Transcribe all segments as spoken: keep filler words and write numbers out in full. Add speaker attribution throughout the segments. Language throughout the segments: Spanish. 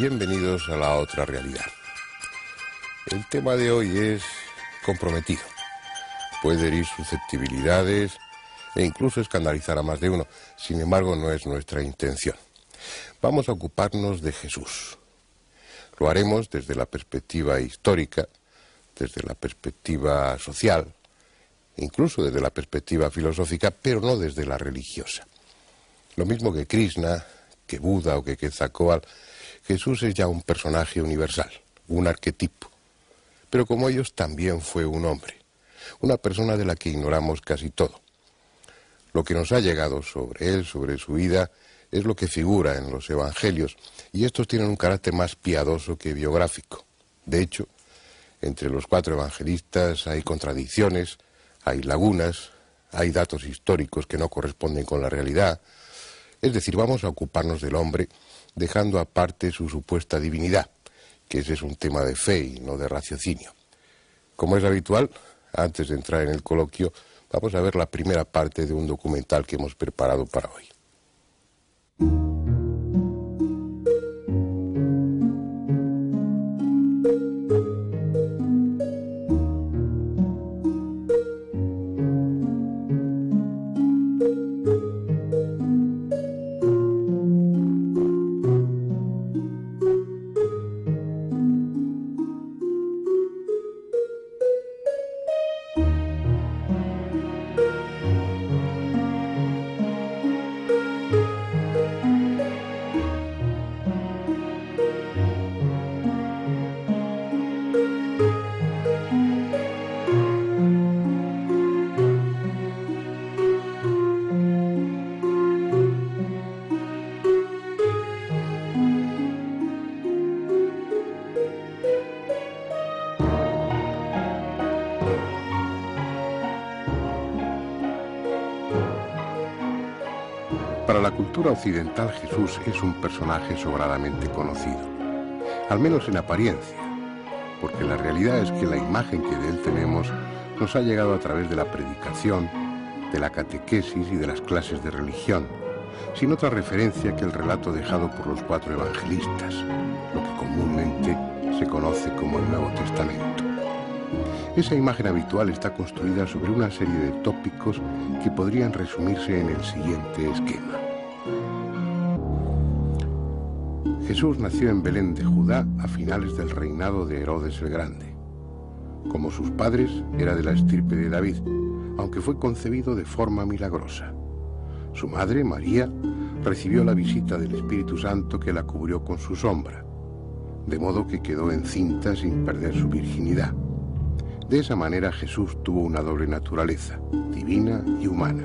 Speaker 1: Bienvenidos a La Otra Realidad. El tema de hoy es comprometido. Puede herir susceptibilidades e incluso escandalizar a más de uno. Sin embargo, no es nuestra intención. Vamos a ocuparnos de Jesús. Lo haremos desde la perspectiva histórica, desde la perspectiva social, incluso desde la perspectiva filosófica, pero no desde la religiosa. Lo mismo que Krishna, que Buda o que Quetzalcóatl, Jesús es ya un personaje universal, un arquetipo. Pero como ellos también fue un hombre, una persona de la que ignoramos casi todo. Lo que nos ha llegado sobre él, sobre su vida, es lo que figura en los evangelios, y estos tienen un carácter más piadoso que biográfico. De hecho, entre los cuatro evangelistas hay contradicciones, hay lagunas, hay datos históricos que no corresponden con la realidad. Es decir, vamos a ocuparnos del hombre dejando aparte su supuesta divinidad, que ese es un tema de fe y no de raciocinio. Como es habitual, antes de entrar en el coloquio, vamos a ver la primera parte de un documental que hemos preparado para hoy. Para la cultura occidental, Jesús es un personaje sobradamente conocido, al menos en apariencia, porque la realidad es que la imagen que de él tenemos nos ha llegado a través de la predicación, de la catequesis y de las clases de religión, sin otra referencia que el relato dejado por los cuatro evangelistas, lo que comúnmente se conoce como el Nuevo Testamento. Esa imagen habitual está construida sobre una serie de tópicos que podrían resumirse en el siguiente esquema. Jesús nació en Belén de Judá a finales del reinado de Herodes el Grande. Como sus padres, era de la estirpe de David, aunque fue concebido de forma milagrosa. Su madre, María, recibió la visita del Espíritu Santo que la cubrió con su sombra, de modo que quedó encinta sin perder su virginidad. De esa manera Jesús tuvo una doble naturaleza, divina y humana.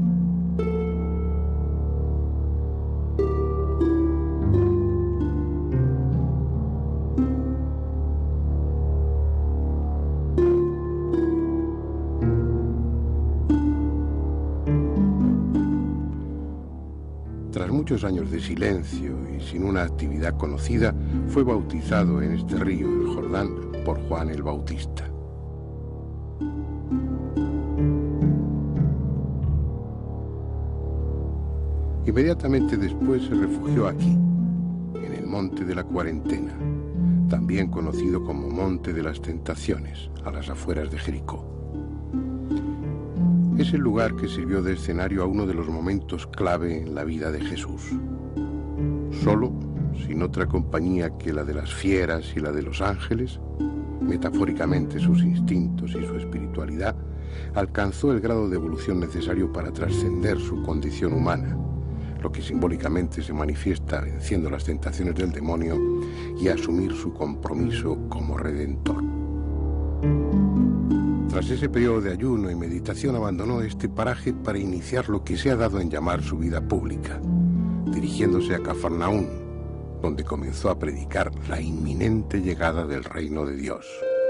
Speaker 1: Tras muchos años de silencio y sin una actividad conocida, fue bautizado en este río, el Jordán, por Juan el Bautista. Inmediatamente después se refugió aquí, en el Monte de la Cuarentena, también conocido como Monte de las Tentaciones, a las afueras de Jericó. Es el lugar que sirvió de escenario a uno de los momentos clave en la vida de Jesús. Solo, sin otra compañía que la de las fieras y la de los ángeles, metafóricamente sus instintos y su espiritualidad, alcanzó el grado de evolución necesario para trascender su condición humana, lo que simbólicamente se manifiesta venciendo las tentaciones del demonio y asumir su compromiso como redentor. Tras ese periodo de ayuno y meditación abandonó este paraje para iniciar lo que se ha dado en llamar su vida pública, dirigiéndose a Cafarnaún, donde comenzó a predicar la inminente llegada del reino de Dios.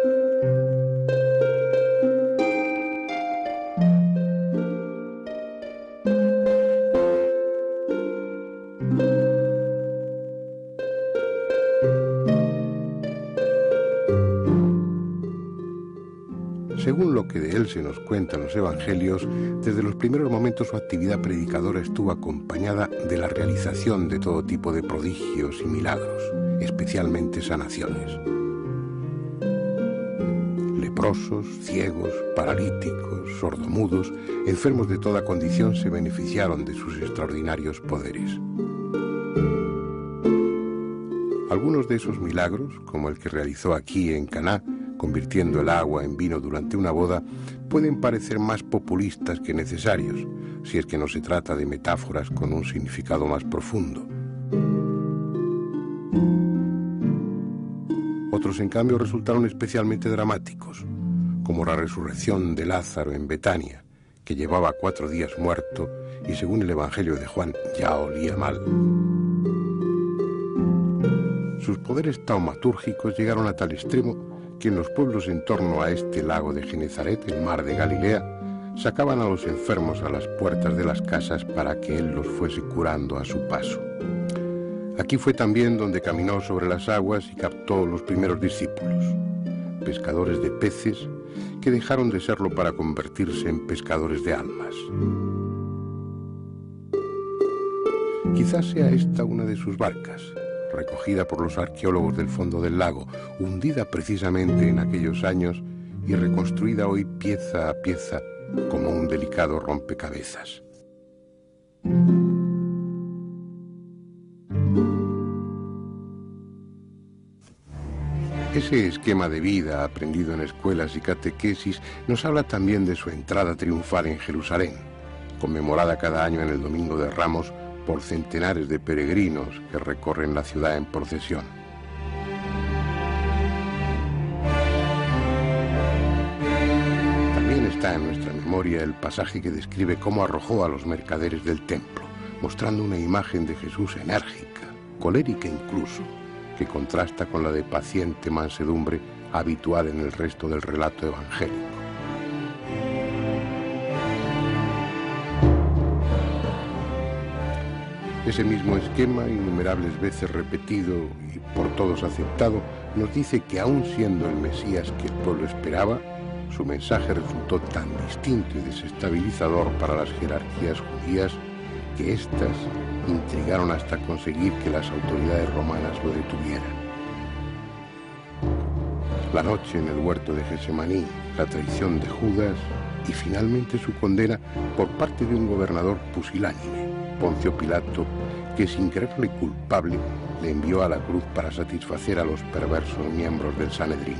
Speaker 1: Según lo que de él se nos cuenta en los evangelios, desde los primeros momentos su actividad predicadora estuvo acompañada de la realización de todo tipo de prodigios y milagros, especialmente sanaciones. Leprosos, ciegos, paralíticos, sordomudos, enfermos de toda condición se beneficiaron de sus extraordinarios poderes. Algunos de esos milagros, como el que realizó aquí en Caná, convirtiendo el agua en vino durante una boda, pueden parecer más populistas que necesarios, si es que no se trata de metáforas con un significado más profundo. Otros, en cambio, resultaron especialmente dramáticos, como la resurrección de Lázaro en Betania, que llevaba cuatro días muerto y, según el Evangelio de Juan, ya olía mal. Sus poderes taumatúrgicos llegaron a tal extremo que en los pueblos en torno a este lago de Genezaret, el mar de Galilea, sacaban a los enfermos a las puertas de las casas para que él los fuese curando a su paso. Aquí fue también donde caminó sobre las aguas y captó los primeros discípulos, pescadores de peces que dejaron de serlo para convertirse en pescadores de almas. Quizás sea esta una de sus barcas, recogida por los arqueólogos del fondo del lago, hundida precisamente en aquellos años y reconstruida hoy pieza a pieza como un delicado rompecabezas. Ese esquema de vida aprendido en escuelas y catequesis nos habla también de su entrada triunfal en Jerusalén, conmemorada cada año en el Domingo de Ramos por centenares de peregrinos que recorren la ciudad en procesión. También está en nuestra memoria el pasaje que describe cómo arrojó a los mercaderes del templo, mostrando una imagen de Jesús enérgica, colérica incluso, que contrasta con la de paciente mansedumbre habitual en el resto del relato evangélico. Ese mismo esquema, innumerables veces repetido y por todos aceptado, nos dice que aun siendo el Mesías que el pueblo esperaba, su mensaje resultó tan distinto y desestabilizador para las jerarquías judías que éstas intrigaron hasta conseguir que las autoridades romanas lo detuvieran. La noche en el huerto de Getsemaní, la traición de Judas y finalmente su condena por parte de un gobernador pusilánime, Poncio Pilato, que sin creerle culpable le envió a la cruz para satisfacer a los perversos miembros del Sanedrín.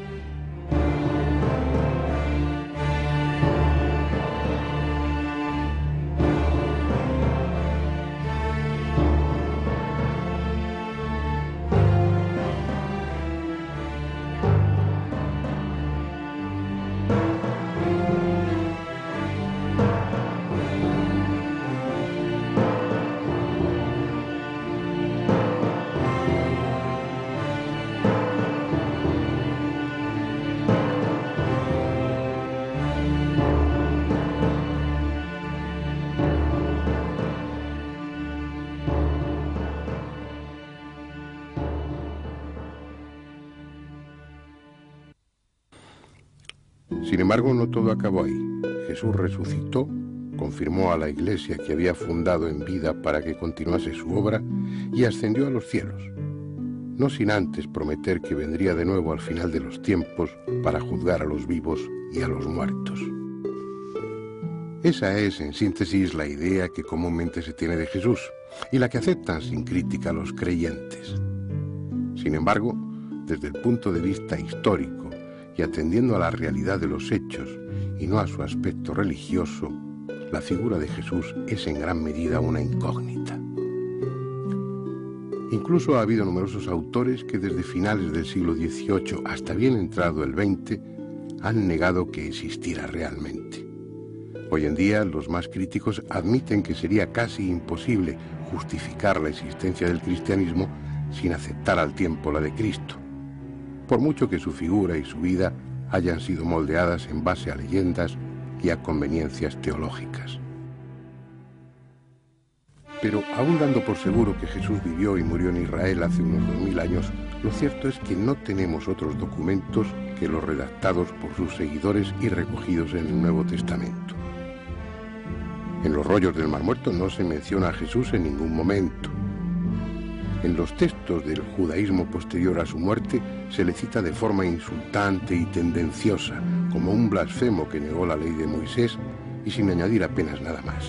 Speaker 1: Sin embargo, no todo acabó ahí. Jesús resucitó, confirmó a la iglesia que había fundado en vida para que continuase su obra y ascendió a los cielos, no sin antes prometer que vendría de nuevo al final de los tiempos para juzgar a los vivos y a los muertos. Esa es, en síntesis, la idea que comúnmente se tiene de Jesús y la que aceptan sin crítica los creyentes. Sin embargo, desde el punto de vista histórico y atendiendo a la realidad de los hechos y no a su aspecto religioso, la figura de Jesús es en gran medida una incógnita. Incluso ha habido numerosos autores que desde finales del siglo dieciocho hasta bien entrado el veinte han negado que existiera realmente. Hoy en día los más críticos admiten que sería casi imposible justificar la existencia del cristianismo sin aceptar al tiempo la de Cristo, por mucho que su figura y su vida hayan sido moldeadas en base a leyendas y a conveniencias teológicas. Pero aún dando por seguro que Jesús vivió y murió en Israel hace unos dos mil años, lo cierto es que no tenemos otros documentos que los redactados por sus seguidores y recogidos en el Nuevo Testamento. En los rollos del Mar Muerto no se menciona a Jesús en ningún momento. En los textos del judaísmo posterior a su muerte se le cita de forma insultante y tendenciosa, como un blasfemo que negó la ley de Moisés y sin añadir apenas nada más.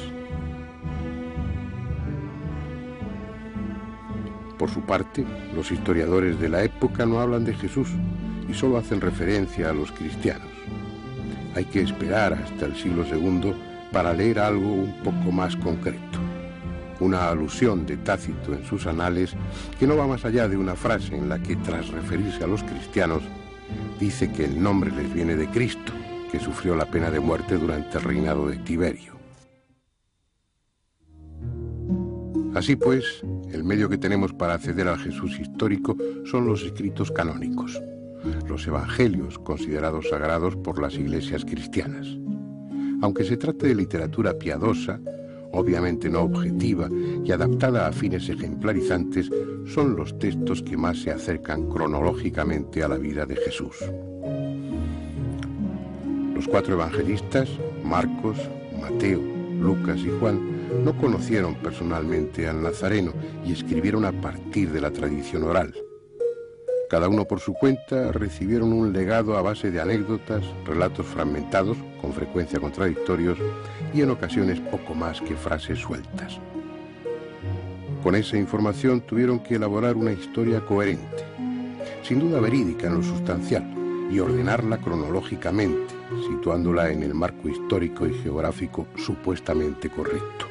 Speaker 1: Por su parte, los historiadores de la época no hablan de Jesús y solo hacen referencia a los cristianos. Hay que esperar hasta el siglo segundo para leer algo un poco más concreto. Una alusión de Tácito en sus anales que no va más allá de una frase en la que, tras referirse a los cristianos, dice que el nombre les viene de Cristo, que sufrió la pena de muerte durante el reinado de Tiberio. Así pues, el medio que tenemos para acceder al Jesús histórico son los escritos canónicos, los evangelios considerados sagrados por las iglesias cristianas. Aunque se trate de literatura piadosa, obviamente no objetiva y adaptada a fines ejemplarizantes, son los textos que más se acercan cronológicamente a la vida de Jesús. Los cuatro evangelistas, Marcos, Mateo, Lucas y Juan, no conocieron personalmente al Nazareno y escribieron a partir de la tradición oral. Cada uno por su cuenta recibieron un legado a base de anécdotas, relatos fragmentados, con frecuencia contradictorios, y en ocasiones poco más que frases sueltas. Con esa información tuvieron que elaborar una historia coherente, sin duda verídica en lo sustancial, y ordenarla cronológicamente, situándola en el marco histórico y geográfico supuestamente correcto.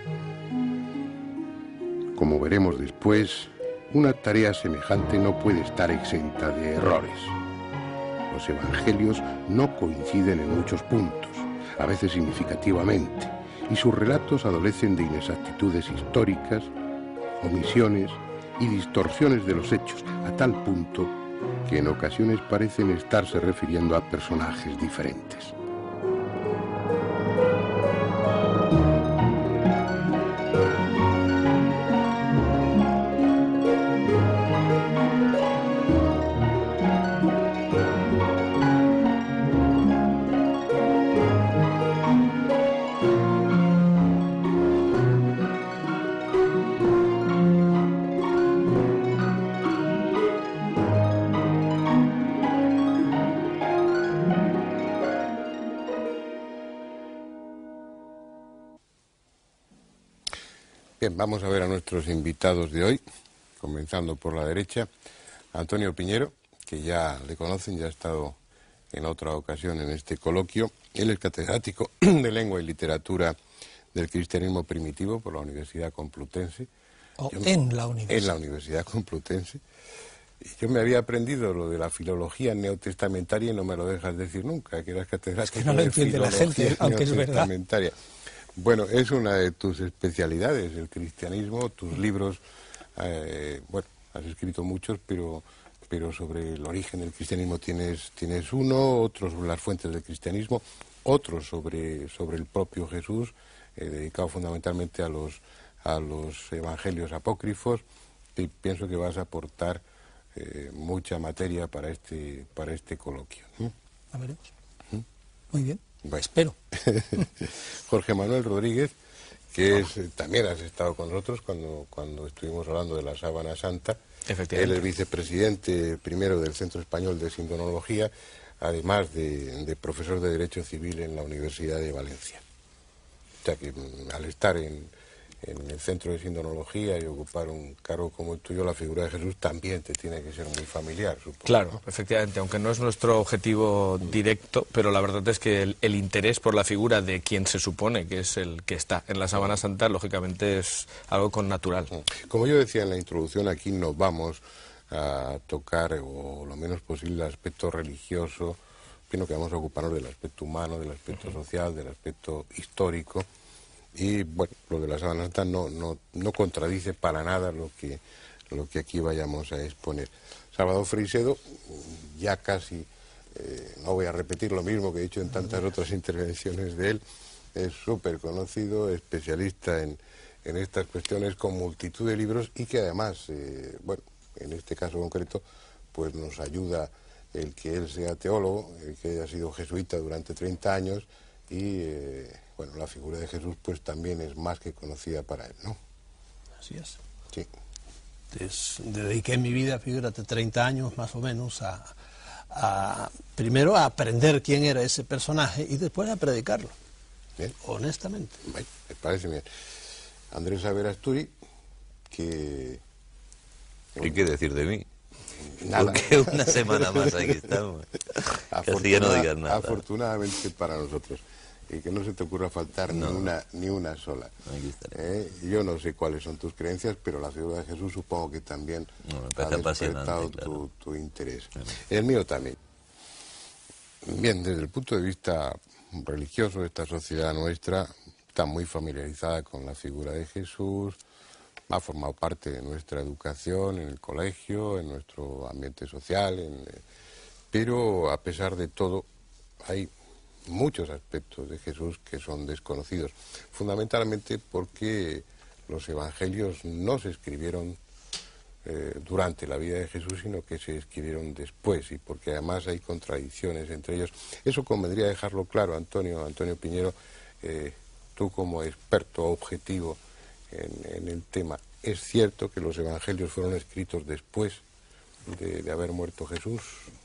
Speaker 1: Como veremos después, una tarea semejante no puede estar exenta de errores. Los evangelios no coinciden en muchos puntos, a veces significativamente, y sus relatos adolecen de inexactitudes históricas, omisiones y distorsiones de los hechos, a tal punto que en ocasiones parecen estarse refiriendo a personajes diferentes. Bien, vamos a ver a nuestros invitados de hoy, comenzando por la derecha. Antonio Piñero, que ya le conocen, ya ha estado en otra ocasión en este coloquio. Él es catedrático de Lengua y Literatura del Cristianismo Primitivo por la Universidad Complutense.
Speaker 2: O
Speaker 1: Yo,
Speaker 2: en la Universidad.
Speaker 1: En la Universidad Complutense. Y yo me había aprendido lo de la filología neotestamentaria y no me lo dejas decir nunca, que eras catedrático
Speaker 2: es que no lo entiende la gente, aunque es verdad.
Speaker 1: Bueno, es una de tus especialidades, el cristianismo, tus libros, eh, bueno, has escrito muchos, pero, pero sobre el origen del cristianismo tienes, tienes uno, otros sobre las fuentes del cristianismo, otros sobre, sobre el propio Jesús, eh, dedicado fundamentalmente a los, a los evangelios apócrifos, y pienso que vas a aportar eh, mucha materia para este, para este coloquio. ¿Mm?
Speaker 2: A veremos. ¿Mm? Muy bien.
Speaker 1: Bueno.
Speaker 2: Espero.
Speaker 1: Jorge Manuel Rodríguez, que es, también has estado con nosotros cuando, cuando estuvimos hablando de la Sábana Santa.
Speaker 3: Efectivamente.
Speaker 1: Él es vicepresidente primero del Centro Español de Sindonología, además de, de profesor de Derecho Civil en la Universidad de Valencia. O sea que al estar en, en el Centro de Sindonología y ocupar un cargo como el tuyo, la figura de Jesús también te tiene que ser muy familiar, supongo.
Speaker 3: Claro,
Speaker 1: ¿no?
Speaker 3: Efectivamente, aunque no es nuestro objetivo directo, pero la verdad es que el, el interés por la figura de quien se supone que es el que está en la Sábana Santa, lógicamente es algo connatural.
Speaker 1: Como yo decía en la introducción, aquí nos vamos a tocar, o lo menos posible, el aspecto religioso, sino que vamos a ocuparnos del aspecto humano, del aspecto social, del aspecto histórico. Y bueno, lo de la Sábana Santa no, no, no contradice para nada lo que, lo que aquí vayamos a exponer. Salvador Freixedo, ya casi, eh, no voy a repetir lo mismo que he dicho en tantas otras intervenciones de él, es súper conocido, especialista en, en estas cuestiones, con multitud de libros, y que además, eh, bueno, en este caso concreto, pues nos ayuda el que él sea teólogo, el que haya sido jesuita durante treinta años, y eh, bueno, la figura de Jesús pues también es más que conocida para él, ¿no?
Speaker 2: Así es.
Speaker 1: Sí.
Speaker 4: Des, dediqué mi vida, fíjate, treinta años más o menos, a, a primero a aprender quién era ese personaje y después a predicarlo. Bien. Honestamente.
Speaker 1: Bueno, me parece bien. Andrés Averasturi, que...
Speaker 5: ¿Qué quiere decir de mí?
Speaker 1: Nada.
Speaker 5: Porque una semana más aquí estamos. Casi ya no digas nada.
Speaker 1: Afortunadamente para nosotros. Y que no se te ocurra faltar no. ni una ni una sola. Eh, yo no sé cuáles son tus creencias, pero la figura de Jesús supongo que también
Speaker 5: no,
Speaker 1: ha despertado
Speaker 5: claro.
Speaker 1: tu, tu interés. Claro. El mío también. Bien, desde el punto de vista religioso, esta sociedad nuestra está muy familiarizada con la figura de Jesús, ha formado parte de nuestra educación en el colegio, en nuestro ambiente social, en, pero a pesar de todo hay muchos aspectos de Jesús que son desconocidos, fundamentalmente porque los evangelios no se escribieron eh, durante la vida de Jesús, sino que se escribieron después, y porque además hay contradicciones entre ellos. Eso convendría dejarlo claro, Antonio, Antonio Piñero, eh, tú como experto objetivo en, en el tema. ¿Es cierto que los evangelios fueron escritos después de, de haber muerto Jesús?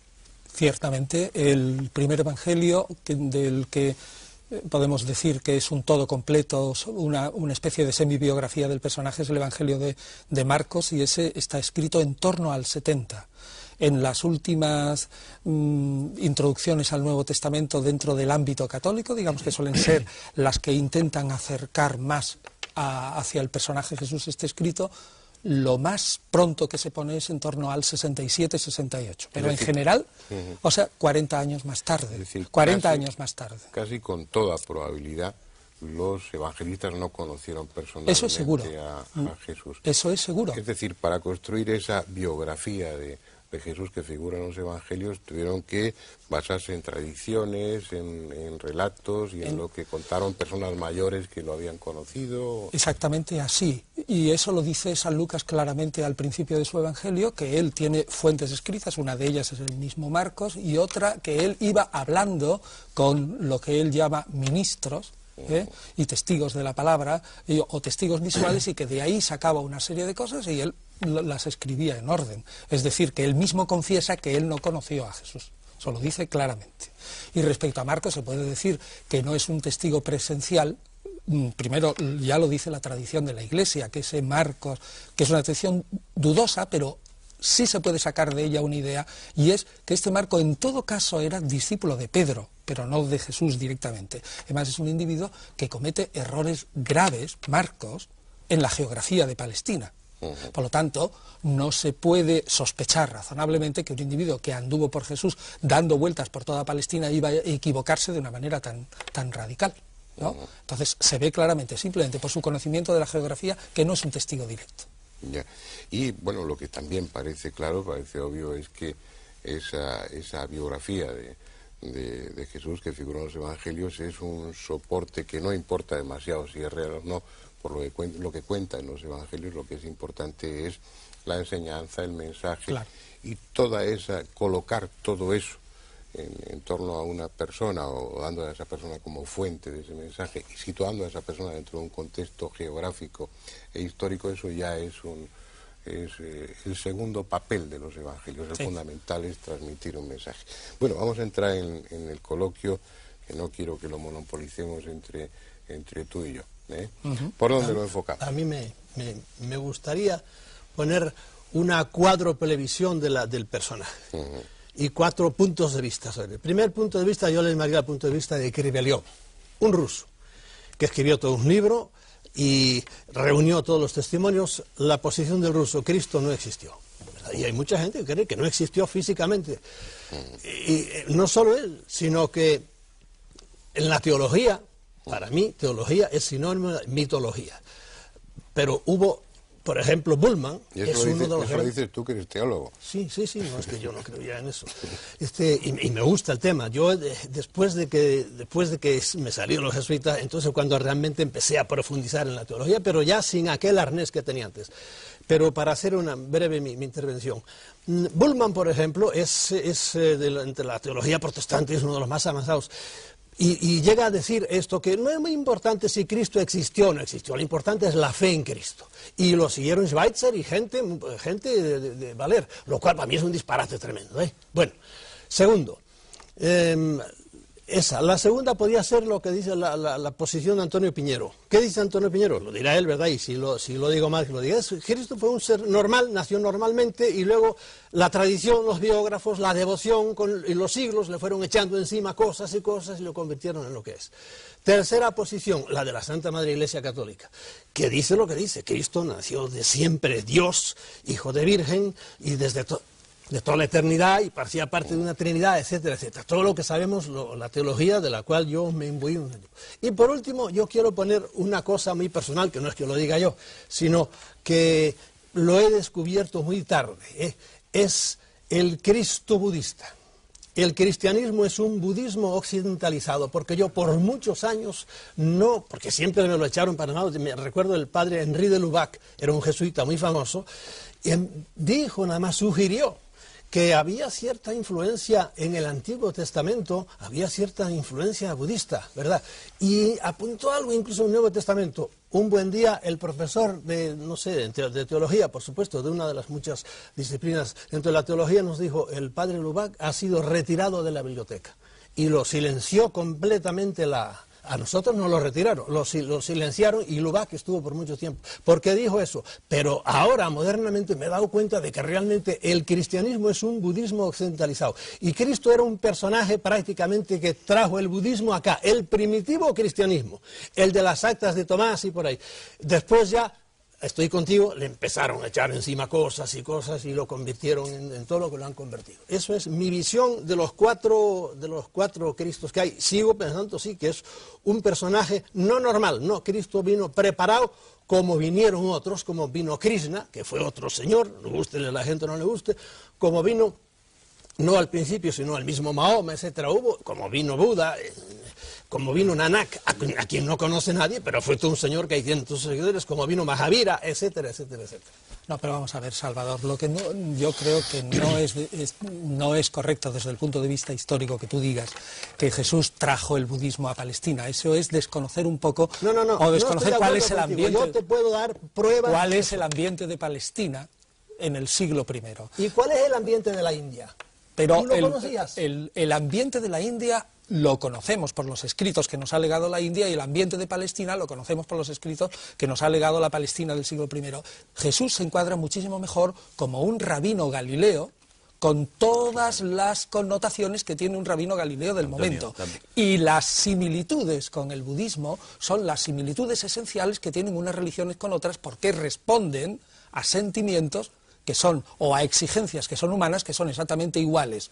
Speaker 2: Ciertamente, el primer evangelio que, del que podemos decir que es un todo completo, una, una especie de semibiografía del personaje, es el evangelio de, de Marcos, y ese está escrito en torno al setenta. En las últimas mmm, introducciones al Nuevo Testamento dentro del ámbito católico, digamos que suelen ser las que intentan acercar más a, hacia el personaje Jesús este escrito, lo más pronto que se pone es en torno al sesenta y siete sesenta y ocho, pero en general, uh-huh. o sea, cuarenta años más tarde, es decir, cuarenta casi, años más tarde.
Speaker 1: Casi con toda probabilidad, los evangelistas no conocieron personalmente
Speaker 2: Eso es seguro.
Speaker 1: A, a Jesús.
Speaker 2: Eso es seguro.
Speaker 1: Es decir, para construir esa biografía de, de Jesús que figura en los evangelios, tuvieron que basarse en tradiciones, en, en relatos y en, en lo que contaron personas mayores que lo habían conocido.
Speaker 2: Exactamente así. Y eso lo dice San Lucas claramente al principio de su evangelio, que él tiene fuentes escritas, una de ellas es el mismo Marcos, y otra que él iba hablando con lo que él llama ministros, ¿eh? y testigos de la palabra, y, o testigos visuales, y que de ahí sacaba una serie de cosas y él las escribía en orden. Es decir, que él mismo confiesa que él no conoció a Jesús. Eso lo dice claramente. Y respecto a Marcos se puede decir que no es un testigo presencial. Primero, ya lo dice la tradición de la Iglesia, que ese Marcos, que es una tradición dudosa, pero sí se puede sacar de ella una idea, y es que este Marcos en todo caso era discípulo de Pedro, pero no de Jesús directamente. Además es un individuo que comete errores graves, Marcos, en la geografía de Palestina. Por lo tanto, no se puede sospechar razonablemente que un individuo que anduvo por Jesús dando vueltas por toda Palestina iba a equivocarse de una manera tan, tan radical, ¿no? Entonces se ve claramente, simplemente por su conocimiento de la geografía, que no es un testigo directo.
Speaker 1: Ya. Y bueno, lo que también parece claro, parece obvio, es que esa, esa biografía de, de, de Jesús que figura en los evangelios es un soporte que no importa demasiado si es real o no. Por lo que, cuenta, lo que cuenta en los evangelios, lo que es importante es la enseñanza, el mensaje, claro. Y toda esa, colocar todo eso en, en torno a una persona, o dando a esa persona como fuente de ese mensaje, y situando a esa persona dentro de un contexto geográfico e histórico, eso ya es un es eh, el segundo papel de los evangelios. Sí. El fundamental es transmitir un mensaje. Bueno, vamos a entrar en, en el coloquio, que no quiero que lo monopolicemos entre, entre tú y yo. ¿Eh? Uh-huh. ¿Por dónde a, lo enfocamos?
Speaker 4: A mí me, me, me gustaría poner una cuadropelevisión de la, del personaje uh-huh. y cuatro puntos de vista. El primer punto de vista yo le llamaría el punto de vista de Kriveliov, un ruso que escribió todo un libro y reunió todos los testimonios. La posición del ruso: Cristo no existió. Y hay mucha gente que cree que no existió físicamente. Uh-huh. Y, y no solo él, sino que en la teología, para mí, teología es sinónimo de mitología. Pero hubo, por ejemplo, Bullmann,
Speaker 1: ¿Y eso
Speaker 4: es
Speaker 1: lo
Speaker 4: uno
Speaker 1: dices,
Speaker 4: de los
Speaker 1: eso lo dices tú, que eres teólogo?
Speaker 4: Sí, sí, sí, no es que yo no creo ya en eso. Este, y, y me gusta el tema. Yo, de, después, de que, después de que me salieron los jesuitas, entonces cuando realmente empecé a profundizar en la teología, pero ya sin aquel arnés que tenía antes. Pero para hacer una breve mi, mi intervención, Bullmann, por ejemplo, es, es de la, entre la teología protestante, es uno de los más avanzados. Y, y llega a decir esto, que no es muy importante si Cristo existió o no existió, lo importante es la fe en Cristo. Y lo siguieron Schweitzer y gente, gente de, de, de valer, lo cual para mí es un disparate tremendo, ¿eh? Bueno, segundo, eh, esa, la segunda podría ser lo que dice la, la, la posición de Antonio Piñero. ¿Qué dice Antonio Piñero? Lo dirá él, ¿verdad? Y si lo, si lo digo mal, que lo diga. Cristo fue un ser normal, nació normalmente, y luego la tradición, los biógrafos, la devoción con, y los siglos le fueron echando encima cosas y cosas y lo convirtieron en lo que es. Tercera posición, la de la Santa Madre Iglesia Católica, que dice lo que dice. Cristo nació de siempre, Dios, hijo de Virgen, y desde todo... de toda la eternidad, y parecía parte de una Trinidad, etcétera, etcétera. Todo lo que sabemos, lo, la teología de la cual yo me imbuí. Y por último, yo quiero poner una cosa muy personal, que no es que lo diga yo, sino que lo he descubierto muy tarde, ¿eh? Es el Cristo budista. El cristianismo es un budismo occidentalizado, porque yo por muchos años no, porque siempre me lo echaron para nada. Me recuerdo el padre Henri de Lubac, era un jesuita muy famoso, y dijo, nada más sugirió, que había cierta influencia en el Antiguo Testamento, había cierta influencia budista, ¿verdad? Y apuntó algo incluso en el Nuevo Testamento. Un buen día el profesor de, no sé, de teología, por supuesto, de una de las muchas disciplinas dentro de la teología, nos dijo, el padre Lubac ha sido retirado de la biblioteca. Y lo silenció completamente la... A nosotros nos lo retiraron, lo, lo silenciaron, y Lubac estuvo por mucho tiempo. ¿Por qué dijo eso? Pero ahora, modernamente, me he dado cuenta de que realmente el cristianismo es un budismo occidentalizado. Y Cristo era un personaje prácticamente que trajo el budismo acá, el primitivo cristianismo, el de las actas de Tomás y por ahí. Después ya... Estoy contigo, le empezaron a echar encima cosas y cosas y lo convirtieron en, en todo lo que lo han convertido. Eso es mi visión de los cuatro, de los cuatro Cristos que hay. Sigo pensando, sí, que es un personaje no normal, no, Cristo vino preparado como vinieron otros, como vino Krishna, que fue otro señor, le guste a la gente o no le guste, como vino, no al principio, sino al mismo Mahoma, etcétera, hubo, como vino Buda, eh, como vino Nanak, a, a quien no conoce nadie, pero fue todo un señor que hay cientos de seguidores, como vino Mahavira, etcétera, etcétera, etcétera.
Speaker 2: No, pero vamos a ver, Salvador, lo que no, yo creo que no es, es, no es correcto desde el punto de vista histórico que tú digas que Jesús trajo el budismo a Palestina. Eso es desconocer un poco,
Speaker 4: no, no, no,
Speaker 2: o desconocer
Speaker 4: no
Speaker 2: cuál es el
Speaker 4: contigo.
Speaker 2: ambiente,
Speaker 4: yo te puedo dar pruebas
Speaker 2: cuál es el ambiente de Palestina en el siglo primero.
Speaker 4: ¿Y cuál es el ambiente de la India?
Speaker 2: Pero
Speaker 4: ¿Tú lo
Speaker 2: el,
Speaker 4: conocías?
Speaker 2: El, el ambiente de la India lo conocemos por los escritos que nos ha legado la India, y el ambiente de Palestina lo conocemos por los escritos que nos ha legado la Palestina del siglo primero. Jesús se encuadra muchísimo mejor como un rabino galileo, con todas las connotaciones que tiene un rabino galileo del momento. Y las similitudes con el budismo son las similitudes esenciales que tienen unas religiones con otras, porque responden a sentimientos que son, o a exigencias que son humanas, que son exactamente iguales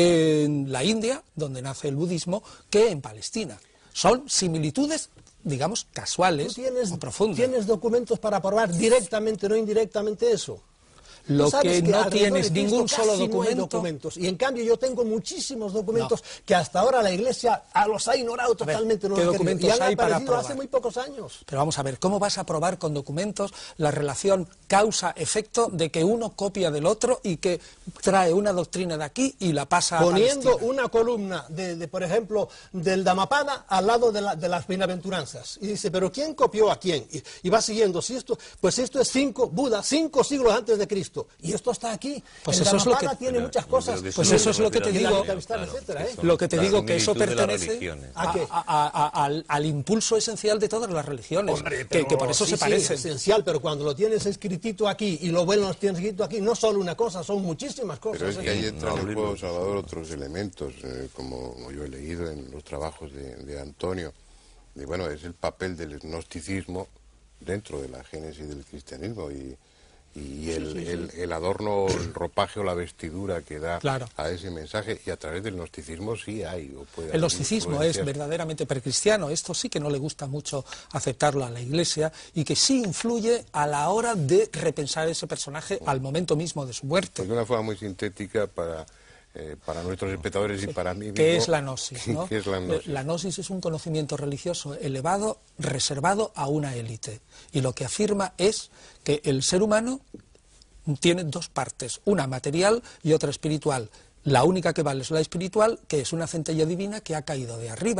Speaker 2: en la India, donde nace el budismo, que en Palestina. Son similitudes, digamos, casuales o profundas.
Speaker 4: ¿Tienes documentos para probar directamente, no indirectamente eso?
Speaker 2: Lo que, que no tienes ningún solo
Speaker 4: documento. No hay documentos. Y en cambio yo tengo muchísimos documentos no. que hasta ahora la Iglesia los ha ignorado totalmente.
Speaker 2: Ver, ¿qué
Speaker 4: no
Speaker 2: documentos
Speaker 4: y han
Speaker 2: hay para probar?
Speaker 4: Hace muy pocos años.
Speaker 2: Pero vamos a ver, ¿cómo vas a probar con documentos la relación causa-efecto de que uno copia del otro y que trae una doctrina de aquí y la pasa a
Speaker 4: Poniendo
Speaker 2: Palestina?
Speaker 4: Una columna, de, de, por ejemplo, del Dhammapada al lado de, la, de las bienaventuranzas. Y dice, ¿pero quién copió a quién? Y, y va siguiendo, si esto, pues esto es cinco, Buda, cinco siglos antes de Cristo. Y esto está aquí.
Speaker 2: Pues
Speaker 4: el
Speaker 2: eso es lo que
Speaker 4: tiene
Speaker 5: pero,
Speaker 4: muchas cosas.
Speaker 2: Pues eso es lo que te digo.
Speaker 5: Claro,
Speaker 4: etcétera, ¿eh?
Speaker 2: Lo que te digo que eso pertenece
Speaker 4: ¿A
Speaker 2: a,
Speaker 4: qué?
Speaker 2: a, a, a, al, al impulso esencial de todas las religiones,
Speaker 4: Hombre,
Speaker 2: que, que por eso
Speaker 4: sí,
Speaker 2: se
Speaker 4: sí,
Speaker 2: parecen.
Speaker 4: es esencial, pero cuando lo tienes escritito aquí y lo bueno lo tienes escrito aquí, no solo una cosa, son muchísimas cosas.
Speaker 1: Pero es que
Speaker 4: ¿eh?
Speaker 1: ahí entran
Speaker 5: No,
Speaker 1: en juego, Salvador, otros elementos, eh, como yo he leído en los trabajos de, de Antonio. Y bueno, es el papel del gnosticismo dentro de la génesis del cristianismo y, y el,
Speaker 4: sí, sí, sí.
Speaker 1: El, el adorno, el ropaje o la vestidura que da
Speaker 2: Claro.
Speaker 1: a ese mensaje, y a través del gnosticismo sí hay o puede
Speaker 2: El
Speaker 1: haber
Speaker 2: gnosticismo es
Speaker 1: influencias.
Speaker 2: verdaderamente precristiano, esto sí que no le gusta mucho aceptarlo a la Iglesia, y que sí influye a la hora de repensar ese personaje al momento mismo de su muerte.
Speaker 1: Pues de una forma muy sintética para, eh, para nuestros espectadores y para mí mismo.
Speaker 2: ¿Qué es la gnosis? ¿no?
Speaker 1: ¿Qué es la gnosis?
Speaker 2: La gnosis es un conocimiento religioso elevado, reservado a una élite, y lo que afirma es que el ser humano tiene dos partes, una material y otra espiritual. La única que vale es la espiritual, que es una centella divina que ha caído de arriba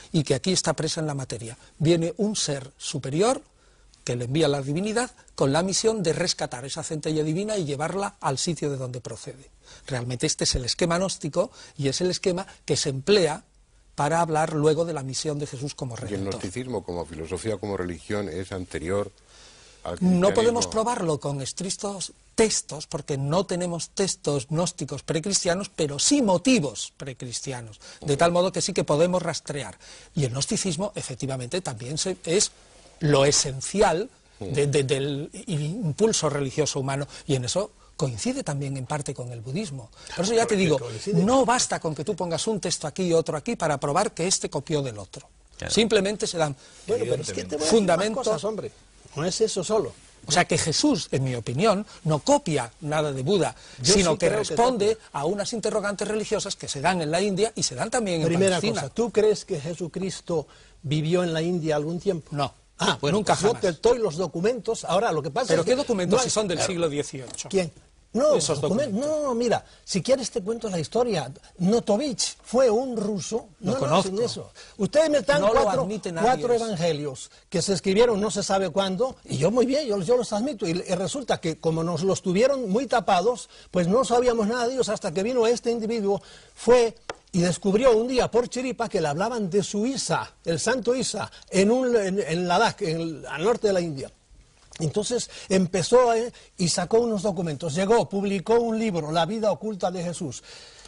Speaker 2: y que aquí está presa en la materia. Viene un ser superior que le envía la divinidad con la misión de rescatar esa centella divina y llevarla al sitio de donde procede. Realmente este es el esquema gnóstico y es el esquema que se emplea para hablar luego de la misión de Jesús como redentor.
Speaker 1: ¿Y el gnosticismo como filosofía, como religión, es anterior al cristianismo?
Speaker 2: No podemos probarlo con estrictos textos, porque no tenemos textos gnósticos precristianos, pero sí motivos precristianos, de tal modo que sí que podemos rastrear. Y el gnosticismo, efectivamente, también se, es lo esencial de, de, del impulso religioso humano, y en eso coincide también en parte con el budismo. Por eso ya te digo, no basta con que tú pongas un texto aquí y otro aquí para probar que este copió del otro. Claro. Simplemente se dan
Speaker 4: bueno, pero es que te voy a
Speaker 2: fundamentos.
Speaker 4: Cosas, hombre. No es eso solo.
Speaker 2: O sea que Jesús, en mi opinión, no copia nada de Buda,
Speaker 4: Yo
Speaker 2: sino
Speaker 4: sí
Speaker 2: que
Speaker 4: creo
Speaker 2: responde
Speaker 4: que
Speaker 2: a unas interrogantes religiosas que se dan en la India y se dan también en
Speaker 4: Primera
Speaker 2: Palestina.
Speaker 4: cosa, ¿tú crees que Jesucristo vivió en la India algún tiempo?
Speaker 2: No.
Speaker 4: Ah, bueno,
Speaker 2: nunca
Speaker 4: pues yo
Speaker 2: jamás.
Speaker 4: te doy los documentos. Ahora, lo que pasa
Speaker 2: ¿Pero
Speaker 4: es
Speaker 2: qué
Speaker 4: que
Speaker 2: documentos
Speaker 4: no hay-
Speaker 2: si son del siglo dieciocho?
Speaker 4: ¿Quién? No,
Speaker 2: Esos
Speaker 4: documentos.
Speaker 2: documentos.
Speaker 4: No, no, mira, si quieres te cuento la historia. Notovich fue un ruso.
Speaker 2: Lo
Speaker 4: no,
Speaker 2: conozco.
Speaker 4: No, sin eso. Ustedes me dan
Speaker 2: No lo
Speaker 4: cuatro,
Speaker 2: admite nadie
Speaker 4: cuatro
Speaker 2: eso.
Speaker 4: evangelios que se escribieron no se sabe cuándo, y yo muy bien, yo, yo los admito. Y, y resulta que como nos los tuvieron muy tapados, pues no sabíamos nada de ellos hasta que vino este individuo, fue y descubrió un día por chiripa que le hablaban de su Isa, el santo Isa, en, un, en, en Ladakh, en el, al norte de la India. Entonces empezó eh, y sacó unos documentos, llegó, publicó un libro, La vida oculta de Jesús.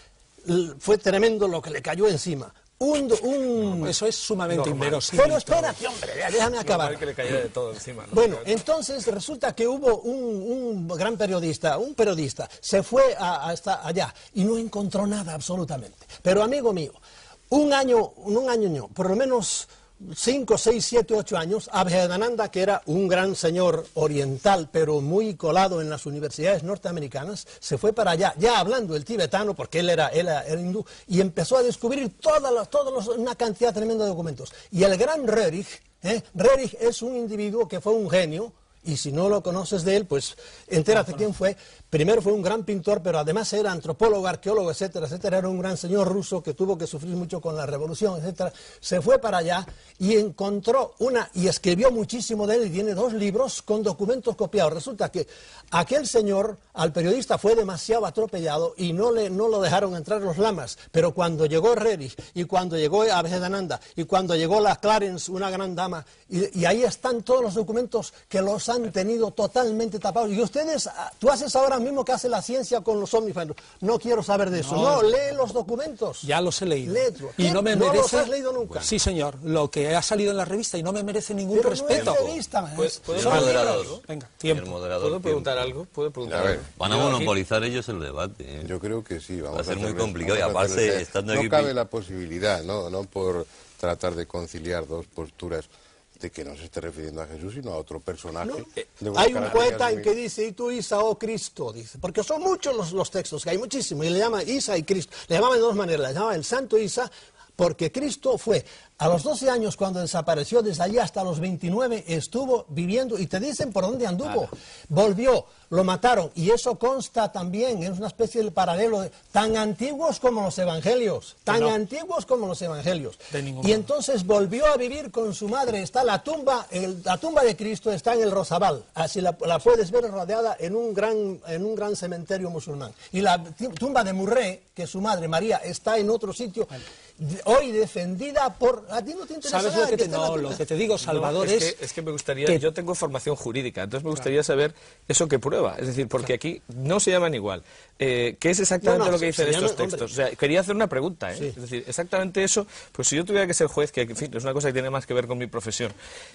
Speaker 4: L- fue tremendo lo que le cayó encima. Un, un...
Speaker 2: Eso es sumamente inverosímil.
Speaker 4: Pero espérate, hombre, déjame acabar.
Speaker 3: Normal que le cayera de todo encima, ¿no?
Speaker 4: Bueno, entonces resulta que hubo un, un gran periodista, un periodista, se fue a, hasta allá y no encontró nada absolutamente. Pero amigo mío, un año, un año no, por lo menos cinco, seis, siete, ocho años, Abhedananda, que era un gran señor oriental, pero muy colado en las universidades norteamericanas, se fue para allá, ya hablando el tibetano, porque él era, él era, era hindú, y empezó a descubrir todas las, todos los, una cantidad tremenda de documentos. Y el gran Rerich, ¿eh? Rerich es un individuo que fue un genio, y si no lo conoces de él, pues entérate quién fue. Primero fue un gran pintor, pero además era antropólogo, arqueólogo, etcétera, etcétera. Era un gran señor ruso que tuvo que sufrir mucho con la revolución, etcétera. Se fue para allá y encontró una, y escribió muchísimo de él, y tiene dos libros con documentos copiados. Resulta que aquel señor, al periodista, fue demasiado atropellado y no, le, no lo dejaron entrar los lamas. Pero cuando llegó Rerich, y cuando llegó Abhedananda, y cuando llegó la Clarence, una gran dama, y, y ahí están todos los documentos que los han tenido totalmente tapados. Y ustedes, tú haces ahora mismo que hace la ciencia con los ovnis. No quiero saber de eso. No,
Speaker 2: No.
Speaker 4: lee los documentos.
Speaker 2: Ya los he leído.
Speaker 4: Léetlo.
Speaker 2: Y
Speaker 4: ¿Qué?
Speaker 2: no me
Speaker 4: ¿No
Speaker 2: merece...
Speaker 4: los has leído nunca?
Speaker 2: Sí, señor. Lo que ha salido en la revista y no me merece ningún
Speaker 4: Pero
Speaker 2: respeto.
Speaker 4: no es revista, man.
Speaker 3: Pues, ¿puedo
Speaker 5: El moderador.
Speaker 3: libros?
Speaker 2: Venga,
Speaker 5: El
Speaker 2: tiempo.
Speaker 5: moderador.
Speaker 3: ¿Puedo
Speaker 5: tiempo.
Speaker 3: preguntar algo? ¿Puedo preguntar
Speaker 1: A ver.
Speaker 3: algo?
Speaker 5: Van a
Speaker 3: Yo aquí-
Speaker 5: monopolizar ellos el debate. ¿eh?
Speaker 1: Yo creo que sí. Vamos
Speaker 5: Va a ser muy
Speaker 1: hacerles-
Speaker 5: complicado, y
Speaker 1: vamos a
Speaker 5: aparte,
Speaker 1: hacerles-
Speaker 5: estando
Speaker 1: no
Speaker 5: aquí-
Speaker 1: cabe la posibilidad, ¿no? No por tratar de conciliar dos posturas de que no se esté refiriendo a Jesús, sino a otro personaje.
Speaker 4: No.
Speaker 1: de unas
Speaker 4: Hay un poeta
Speaker 1: características
Speaker 4: en que
Speaker 1: muy-
Speaker 4: dice, y tú Isa, oh Cristo, dice, porque son muchos los, los textos, que hay muchísimos, y le llama Isa y Cristo, le llaman de dos maneras, le llama el Santo Isa, porque Cristo fue, a los doce años cuando desapareció, desde allí hasta los veintinueve, estuvo viviendo, y te dicen por dónde anduvo, volvió, lo mataron, y eso consta también, es una especie de paralelo, de- tan antiguos como los evangelios, tan
Speaker 2: no.
Speaker 4: antiguos como los evangelios,
Speaker 2: De ningún
Speaker 4: y
Speaker 2: modo.
Speaker 4: entonces volvió a vivir con su madre, está la tumba, el- la tumba de Cristo está en el Rosabal, así la, la puedes ver rodeada en un gran, en un gran cementerio musulmán, y la ti- tumba de Murré, que es su madre María, está en otro sitio, de- hoy defendida por, a ti no te interesa
Speaker 2: ¿Sabes
Speaker 4: nada
Speaker 2: lo que te,
Speaker 4: esté la
Speaker 2: no,
Speaker 4: tumba.
Speaker 2: lo que te digo, Salvador,
Speaker 3: No,
Speaker 2: es,
Speaker 3: es, que, es que me gustaría,
Speaker 2: que-
Speaker 3: yo tengo formación jurídica, entonces me gustaría saber eso que prueba, es decir, porque aquí no se llaman igual. Eh, ¿Qué es exactamente
Speaker 4: No, no,
Speaker 3: lo que
Speaker 4: se-
Speaker 3: dicen
Speaker 4: se
Speaker 3: estos
Speaker 4: llaman-
Speaker 3: textos? O sea, quería hacer una pregunta, ¿eh?
Speaker 4: Sí.
Speaker 3: Es decir, exactamente eso, pues si yo tuviera que ser juez, que en fin, es una cosa que tiene más que ver con mi profesión,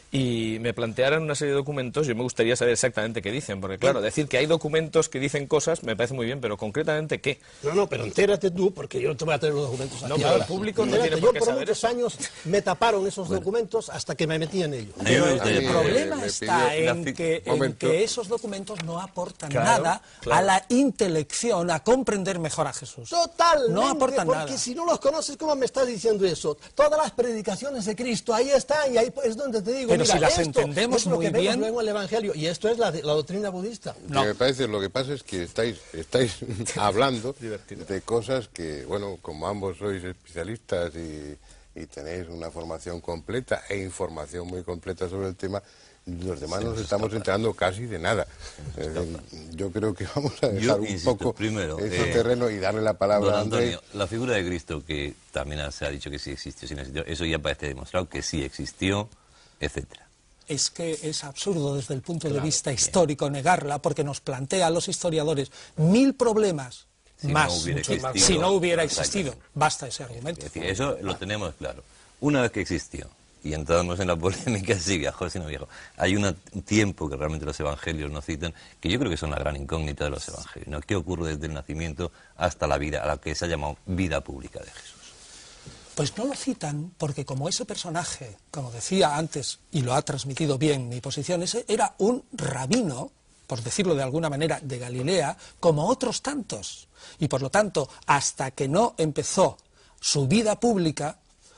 Speaker 3: y me plantearan una serie de documentos, yo me gustaría saber exactamente qué dicen, porque claro, decir que hay documentos que dicen cosas me parece muy bien, pero concretamente ¿qué?
Speaker 4: No, no, pero entérate tú, porque yo no te voy a traer los documentos aquí
Speaker 3: No, pero
Speaker 4: ahora.
Speaker 3: el público no
Speaker 4: Entérate,
Speaker 3: tiene
Speaker 4: yo
Speaker 3: por qué
Speaker 4: por
Speaker 3: saber
Speaker 4: muchos
Speaker 3: eso.
Speaker 4: años me taparon esos documentos hasta que me metí en ellos.
Speaker 5: A mí me
Speaker 1: a
Speaker 5: gustaría-
Speaker 1: mí,
Speaker 2: El
Speaker 1: eh,
Speaker 2: problema
Speaker 1: me
Speaker 2: está
Speaker 1: pidió-
Speaker 2: en que, en
Speaker 1: Momento.
Speaker 2: que esos documentos no aportan
Speaker 3: Claro,
Speaker 2: nada
Speaker 3: claro.
Speaker 2: a la intelección, a comprender mejor a Jesús.
Speaker 4: Totalmente,
Speaker 2: No aportan
Speaker 4: porque
Speaker 2: nada.
Speaker 4: si no los conoces, ¿cómo me estás diciendo eso? Todas las predicaciones de Cristo, ahí están, y ahí es donde te digo,
Speaker 2: Pero
Speaker 4: mira,
Speaker 2: si las
Speaker 4: esto
Speaker 2: entendemos
Speaker 4: es lo
Speaker 2: muy
Speaker 4: que vemos
Speaker 2: bien-
Speaker 4: luego en el Evangelio, y esto es la, la doctrina budista.
Speaker 2: No.
Speaker 1: Que me parece, lo que pasa es que estáis, estáis hablando de cosas que, bueno, como ambos sois especialistas y, y tenéis una formación completa e información muy completa sobre el tema, los demás nos estamos enterando casi de nada. Eh, yo creo que vamos a dejar
Speaker 5: Yo,
Speaker 1: un
Speaker 5: insisto,
Speaker 1: poco
Speaker 5: primero,
Speaker 1: ese
Speaker 5: eh,
Speaker 1: terreno y darle la palabra
Speaker 5: Don
Speaker 1: a Andrés.
Speaker 5: Antonio, la figura de Cristo, que también se ha dicho que sí existió, sí no existió, eso ya parece demostrado que sí existió, etcétera.
Speaker 2: Es que es absurdo desde el punto
Speaker 5: Claro,
Speaker 2: de vista
Speaker 5: bien.
Speaker 2: histórico negarla, porque nos plantea a los historiadores mil problemas
Speaker 5: Si no
Speaker 2: más,
Speaker 5: hubiera
Speaker 2: muchos más,
Speaker 5: existido,
Speaker 2: si no hubiera
Speaker 5: exactamente.
Speaker 2: existido. Basta ese argumento.
Speaker 5: Es decir, eso lo tenemos claro. Una vez que existió, y entramos en la polémica, si viajó, si no viajó, hay una- un tiempo que realmente los evangelios nos citan, que yo creo que son la gran incógnita de los evangelios, ¿no? ¿Qué ocurre desde el nacimiento hasta la vida, a la que se ha llamado vida pública de Jesús?
Speaker 2: Pues no lo citan porque como ese personaje, como decía antes, y lo ha transmitido bien mi posición, ese era un rabino, por decirlo de alguna manera, de Galilea, como otros tantos. Y por lo tanto, hasta que no empezó su vida pública,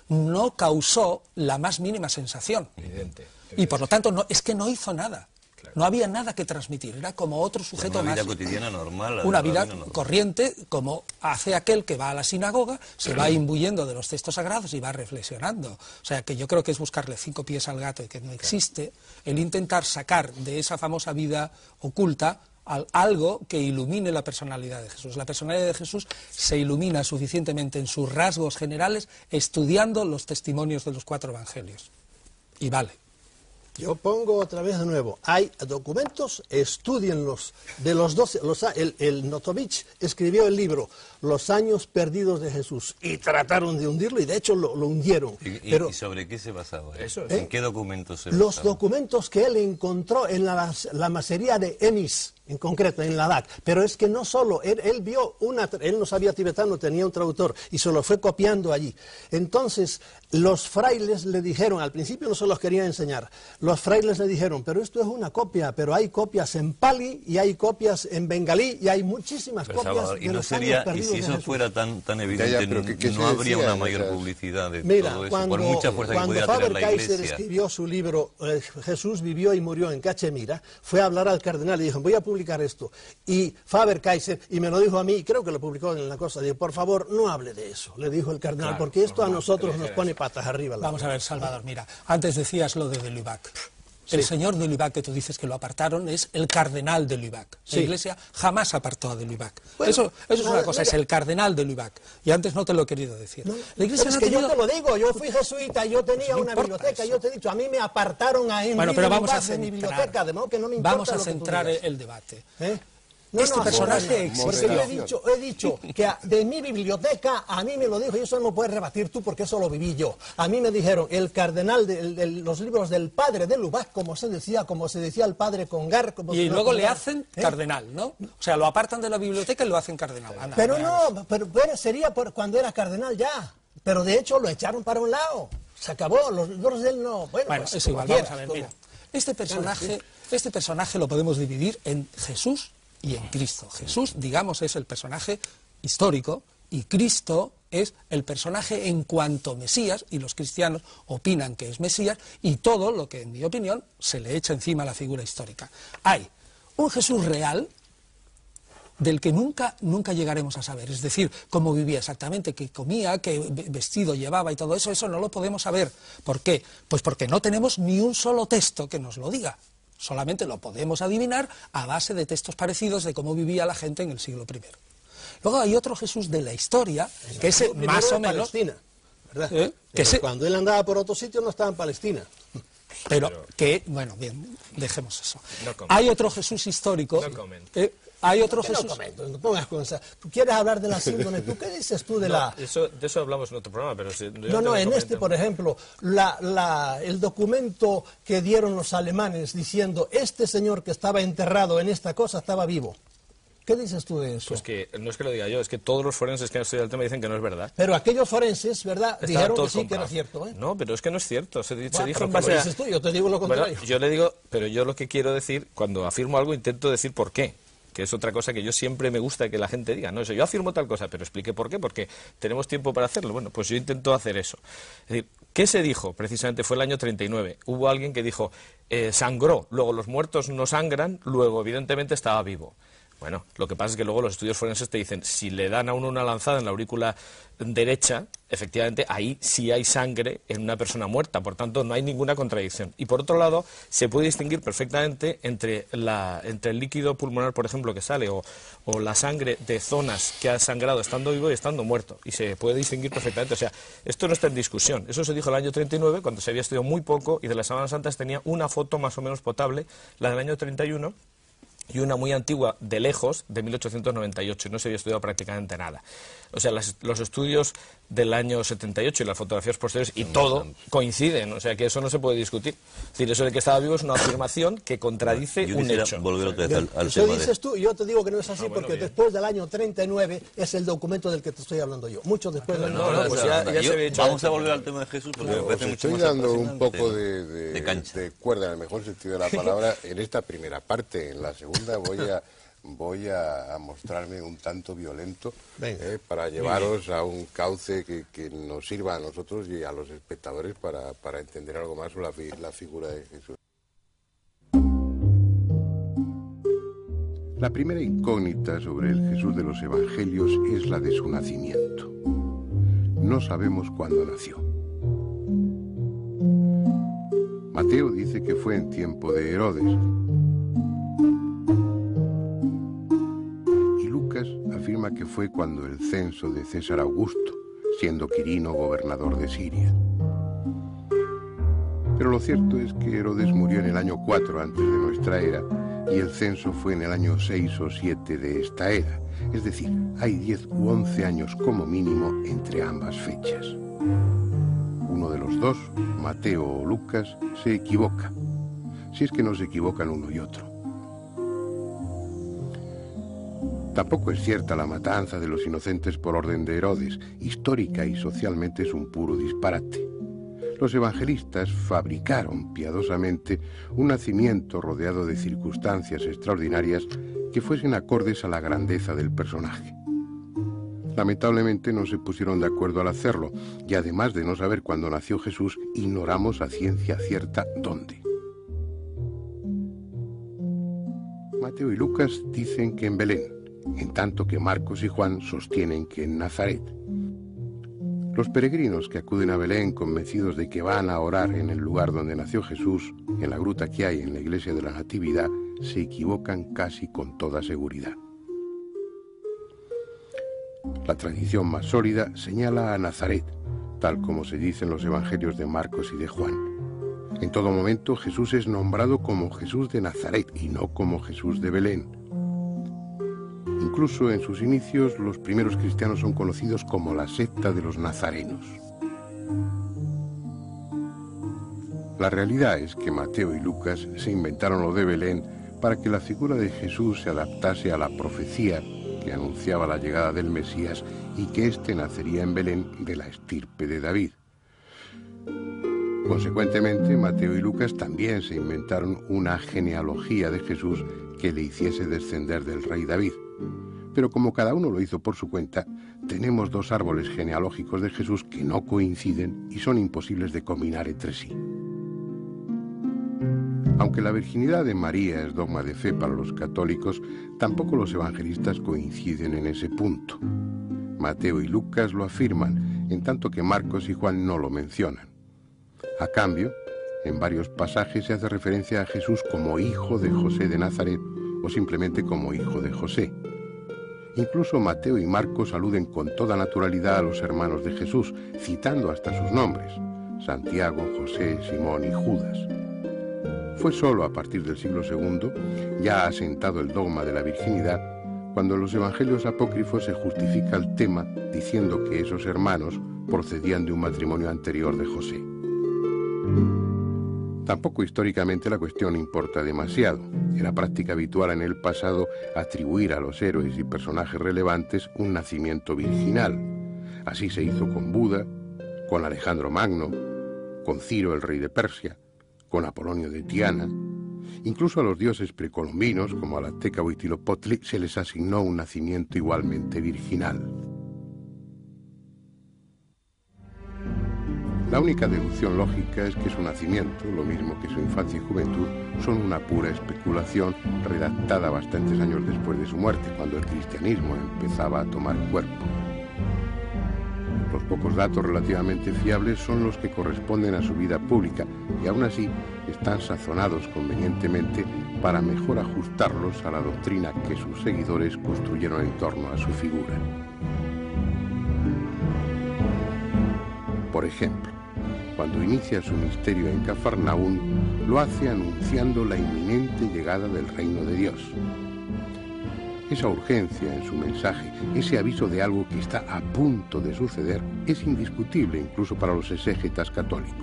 Speaker 2: no causó la más mínima sensación.
Speaker 3: Evidente.
Speaker 2: Y por lo tanto, no, es que no hizo nada. No había nada que transmitir, era como otro sujeto
Speaker 5: Una vida
Speaker 2: más.
Speaker 5: cotidiana normal. la
Speaker 2: Una
Speaker 5: del
Speaker 2: vida
Speaker 5: rabino normal.
Speaker 2: corriente, como hace aquel que va a la sinagoga, se va imbuyendo de los textos sagrados y va reflexionando. O sea, que yo creo que es buscarle cinco pies al gato y que no existe, el intentar sacar de esa famosa vida oculta al- algo que ilumine la personalidad de Jesús. La personalidad de Jesús se ilumina suficientemente en sus rasgos generales estudiando los testimonios de los cuatro evangelios. Y vale.
Speaker 4: Yo pongo otra vez de nuevo, hay documentos, estudienlos, de los doce, los, a- el, el Notovich escribió el libro Los años perdidos de Jesús y trataron de hundirlo y de hecho lo, lo hundieron.
Speaker 5: ¿Y, y-
Speaker 4: Pero
Speaker 5: y sobre qué se basaba?
Speaker 3: Eso es.
Speaker 5: ¿En qué documentos se
Speaker 4: los
Speaker 5: basaba?
Speaker 4: documentos que él encontró en la, la masería de Emis, en concreto, en Ladakh, pero es que no solo, él, él vio una, él no sabía tibetano, tenía un traductor y se lo fue copiando allí. Entonces, los frailes le dijeron, al principio no se los quería enseñar, los frailes le dijeron, pero esto es una copia, pero hay copias en pali y hay copias en bengalí y hay muchísimas
Speaker 5: Pero,
Speaker 4: copias
Speaker 5: Salvador,
Speaker 4: de
Speaker 5: y no
Speaker 4: los
Speaker 5: sería,
Speaker 4: años
Speaker 5: y
Speaker 4: perdidos
Speaker 5: si
Speaker 4: de
Speaker 5: eso
Speaker 4: Jesús.
Speaker 5: fuera tan, tan
Speaker 1: Ya,
Speaker 5: evidente,
Speaker 1: ya, pero ¿qué- qué
Speaker 5: no
Speaker 1: se
Speaker 5: habría
Speaker 1: decía
Speaker 5: una
Speaker 1: en
Speaker 5: mayor
Speaker 1: esas-
Speaker 5: publicidad de
Speaker 4: Mira,
Speaker 5: todo eso,
Speaker 4: cuando,
Speaker 5: por mucha fuerza que
Speaker 4: cuando
Speaker 5: pudiera tener la
Speaker 4: Faber-Kaiser
Speaker 5: Iglesia.
Speaker 4: escribió su libro eh, Jesús vivió y murió en Cachemira, fue a hablar al cardenal y dijo, voy a publicar esto. Y Faber-Kaiser, y me lo dijo a mí, creo que lo publicó en la cosa, dijo, por favor, no hable de eso, le dijo el cardenal,
Speaker 3: Claro,
Speaker 4: porque esto a
Speaker 3: normal,
Speaker 4: nosotros
Speaker 3: que
Speaker 4: nos
Speaker 3: dijera
Speaker 4: pone
Speaker 3: eso.
Speaker 4: patas arriba. la
Speaker 2: Vamos a
Speaker 4: verdad.
Speaker 2: ver, Salvador, mira, antes decías lo de de Lubac. El señor de Lubac que tú dices que lo apartaron es el cardenal de Lubac. La
Speaker 4: Sí.
Speaker 2: Iglesia jamás apartó a de Lubac.
Speaker 4: Bueno,
Speaker 2: eso eso es
Speaker 4: nada,
Speaker 2: una cosa,
Speaker 4: mira.
Speaker 2: es el cardenal de Lubac. Y antes no te lo he querido decir.
Speaker 4: No,
Speaker 2: la Iglesia
Speaker 4: pero es
Speaker 2: no ha
Speaker 4: que
Speaker 2: tenido...
Speaker 4: yo te lo digo, yo fui jesuita, yo tenía
Speaker 2: no
Speaker 4: una
Speaker 2: importa
Speaker 4: biblioteca,
Speaker 2: eso.
Speaker 4: yo te he dicho, a mí me apartaron a Henry
Speaker 2: Bueno, pero vamos a
Speaker 4: Lubac de mi
Speaker 2: centrar,
Speaker 4: biblioteca, de modo que no me importa
Speaker 2: vamos a
Speaker 4: lo que tú
Speaker 2: centrar
Speaker 4: digas.
Speaker 2: el debate.
Speaker 4: ¿Eh? No,
Speaker 2: Este
Speaker 4: no,
Speaker 2: personaje
Speaker 4: Antonio, porque yo he
Speaker 1: existió.
Speaker 4: dicho, he dicho que a- de mi biblioteca a mí me lo dijo, y eso no lo puedes rebatir tú porque eso lo viví yo. A mí me dijeron, el cardenal de, el- de los libros del padre de Lubac, como se decía, como se decía el padre Congar. Como
Speaker 2: Y
Speaker 4: se
Speaker 2: luego le
Speaker 4: Congar,
Speaker 2: hacen
Speaker 4: ¿eh?
Speaker 2: cardenal, ¿no? O sea, lo apartan de la biblioteca y lo hacen cardenal. Anda,
Speaker 4: Pero
Speaker 2: mira,
Speaker 4: no, pero, pero sería por cuando era cardenal ya. Pero de hecho lo echaron para un lado. Se acabó, los libros de él no. Bueno,
Speaker 2: Bueno,
Speaker 4: pues,
Speaker 2: es
Speaker 4: como
Speaker 2: igual,
Speaker 4: quieras,
Speaker 2: vamos a ver,
Speaker 4: como-
Speaker 2: mira. Este personaje, este personaje lo podemos dividir en Jesús y en Cristo. Jesús, digamos, es el personaje histórico y Cristo es el personaje en cuanto Mesías, y los cristianos opinan que es Mesías, y todo lo que, en mi opinión, se le echa encima a la figura histórica. Hay un Jesús real, del que nunca, nunca llegaremos a saber. Es decir, cómo vivía exactamente, qué comía, qué vestido llevaba y todo eso, eso no lo podemos saber. ¿Por qué? Pues porque no tenemos ni un solo texto que nos lo diga. Solamente lo podemos adivinar a base de textos parecidos de cómo vivía la gente en el siglo primero. Luego hay otro Jesús de la historia, que es
Speaker 4: Primero
Speaker 2: más
Speaker 4: en
Speaker 2: o menos...
Speaker 4: Palestina, ¿verdad?
Speaker 2: ¿Eh? Que
Speaker 4: Pero
Speaker 2: se-
Speaker 4: cuando él andaba por otro sitio no estaba en Palestina.
Speaker 2: Pero que, bueno, bien, dejemos eso.
Speaker 3: No comento.
Speaker 2: Hay otro Jesús histórico...
Speaker 3: No comento.
Speaker 2: eh, hay otro
Speaker 4: Que no
Speaker 2: Jesús...
Speaker 4: comento, no pongas cosas. Tú quieres hablar de la síndrome, ¿tú qué dices tú de
Speaker 3: No,
Speaker 4: la...?
Speaker 3: eso, de eso hablamos en otro programa, pero si, yo
Speaker 4: No,
Speaker 3: te
Speaker 4: no,
Speaker 3: lo
Speaker 4: en
Speaker 3: comento.
Speaker 4: este, por ejemplo, la, la- el documento que dieron los alemanes diciendo este señor que estaba enterrado en esta cosa estaba vivo. ¿Qué dices tú de eso?
Speaker 3: Pues que no es que lo diga yo, es que todos los forenses que han estudiado el tema dicen que no es verdad.
Speaker 4: Pero aquellos forenses, ¿verdad?
Speaker 3: Estaban
Speaker 4: Dijeron que
Speaker 3: todos
Speaker 4: sí que
Speaker 3: comprados.
Speaker 4: era cierto, ¿eh?
Speaker 3: No, pero es que no es cierto. Se, di- se
Speaker 4: Bueno,
Speaker 3: dijo
Speaker 4: pero
Speaker 3: en
Speaker 4: como
Speaker 3: base a...
Speaker 4: dices tú, yo te digo lo
Speaker 3: Bueno,
Speaker 4: contrario.
Speaker 3: yo le digo, pero yo lo que quiero decir, cuando afirmo algo, intento decir por qué. Que es otra cosa que yo siempre me gusta que la gente diga. No, eso, yo afirmo tal cosa, pero explique por qué, porque tenemos tiempo para hacerlo. Bueno, pues yo intento hacer eso. Es decir, ¿qué se dijo? Precisamente fue el año treinta y nueve. Hubo alguien que dijo, eh, sangró, luego los muertos no sangran, luego evidentemente estaba vivo. Bueno, lo que pasa es que luego los estudios forenses te dicen, si le dan a uno una lanzada en la aurícula derecha, efectivamente ahí sí hay sangre en una persona muerta, por tanto no hay ninguna contradicción. Y por otro lado, se puede distinguir perfectamente entre, la, entre el líquido pulmonar, por ejemplo, que sale, o, o la sangre de zonas que ha sangrado estando vivo y estando muerto, y se puede distinguir perfectamente. O sea, esto no está en discusión. Eso se dijo en el año treinta y nueve, cuando se había estudiado muy poco, y de las sábanas santas tenía una foto más o menos potable, la del año treinta y uno, y una muy antigua de lejos, de mil ochocientos noventa y ocho, y no se había estudiado prácticamente nada. O sea, las, los estudios del año setenta y ocho y las fotografías posteriores y todo coinciden, o sea que eso no se puede discutir. Es decir, eso de que estaba vivo es una afirmación que contradice
Speaker 5: yo
Speaker 3: un hecho.
Speaker 5: Volver otra vez al, al
Speaker 4: Eso
Speaker 5: tema
Speaker 4: dices
Speaker 5: de...
Speaker 4: tú, y yo te digo que no es así,
Speaker 3: Ah, bueno,
Speaker 4: porque
Speaker 3: bien.
Speaker 4: después del año treinta y nueve es el documento del que te estoy hablando yo. Mucho después del año
Speaker 3: no, no, pues ya, ya
Speaker 5: Yo-
Speaker 3: se había hecho
Speaker 5: vamos a
Speaker 3: antes.
Speaker 5: volver al tema de Jesús porque me
Speaker 1: Os
Speaker 5: parece mucho
Speaker 1: estoy
Speaker 5: más
Speaker 1: dando un
Speaker 5: apasionante,
Speaker 1: poco
Speaker 5: ¿no?
Speaker 1: de, de-
Speaker 5: de cancha.
Speaker 1: de cuerda, en el mejor sentido de la palabra, en esta primera parte. En la segunda voy a, voy a, a mostrarme un tanto violento,
Speaker 4: Venga.
Speaker 1: eh, para llevaros a un cauce que, que nos sirva a nosotros y a los espectadores para, para entender algo más sobre la, fi- la figura de Jesús. La primera incógnita sobre el Jesús de los Evangelios es la de su nacimiento. No sabemos cuándo nació. Mateo dice que fue en tiempo de Herodes. Y Lucas afirma que fue cuando el censo de César Augusto, siendo Quirino gobernador de Siria. Pero lo cierto es que Herodes murió en el año cuatro antes de nuestra era, y el censo fue en el año seis o siete de esta era. Es decir, hay diez u once años como mínimo entre ambas fechas. Uno de los dos, Mateo o Lucas, se equivoca, si es que no se equivocan uno y otro. Tampoco es cierta la matanza de los inocentes por orden de Herodes. Histórica y socialmente es un puro disparate. Los evangelistas fabricaron piadosamente un nacimiento rodeado de circunstancias extraordinarias que fuesen acordes a la grandeza del personaje. Lamentablemente no se pusieron de acuerdo al hacerlo, y además de no saber cuándo nació Jesús, ignoramos a ciencia cierta dónde. Mateo y Lucas dicen que en Belén, en tanto que Marcos y Juan sostienen que en Nazaret. Los peregrinos que acuden a Belén convencidos de que van a orar en el lugar donde nació Jesús, en la gruta que hay en la iglesia de la Natividad, se equivocan casi con toda seguridad. La tradición más sólida señala a Nazaret, tal como se dice en los evangelios de Marcos y de Juan. En todo momento Jesús es nombrado como Jesús de Nazaret y no como Jesús de Belén. Incluso en sus inicios, los primeros cristianos son conocidos como la secta de los nazarenos. La realidad es que Mateo y Lucas se inventaron lo de Belén para que la figura de Jesús se adaptase a la profecía que anunciaba la llegada del Mesías y que éste nacería en Belén de la estirpe de David. Consecuentemente, Mateo y Lucas también se inventaron una genealogía de Jesús que le hiciese descender del rey David. Pero como cada uno lo hizo por su cuenta, tenemos dos árboles genealógicos de Jesús que no coinciden y son imposibles de combinar entre sí. Aunque la virginidad de María es dogma de fe para los católicos, tampoco los evangelistas coinciden en ese punto. Mateo y Lucas lo afirman, en tanto que Marcos y Juan no lo mencionan. A cambio, en varios pasajes se hace referencia a Jesús como hijo de José de Nazaret o simplemente como hijo de José. Incluso Mateo y Marcos aluden con toda naturalidad a los hermanos de Jesús, citando hasta sus nombres: Santiago, José, Simón y Judas. Fue solo a partir del siglo segundo, ya asentado el dogma de la virginidad, cuando en los evangelios apócrifos se justifica el tema diciendo que esos hermanos procedían de un matrimonio anterior de José. Tampoco históricamente la cuestión importa demasiado. Era práctica habitual en el pasado atribuir a los héroes y personajes relevantes un nacimiento virginal. Así se hizo con Buda, con Alejandro Magno, con Ciro el rey de Persia, con Apolonio de Tiana. Incluso a los dioses precolombinos, como al azteca Huitzilopochtli, se les asignó un nacimiento igualmente virginal. La única deducción lógica es que su nacimiento, lo mismo que su infancia y juventud, son una pura especulación redactada bastantes años después de su muerte, cuando el cristianismo empezaba a tomar cuerpo. Los pocos datos relativamente fiables son los que corresponden a su vida pública y aún así están sazonados convenientemente para mejor ajustarlos a la doctrina que sus seguidores construyeron en torno a su figura. Por ejemplo, cuando inicia su misterio en Cafarnaún, lo hace anunciando la inminente llegada del reino de Dios. Esa urgencia en su mensaje, ese aviso de algo que está a punto de suceder, es indiscutible incluso para los exégetas católicos.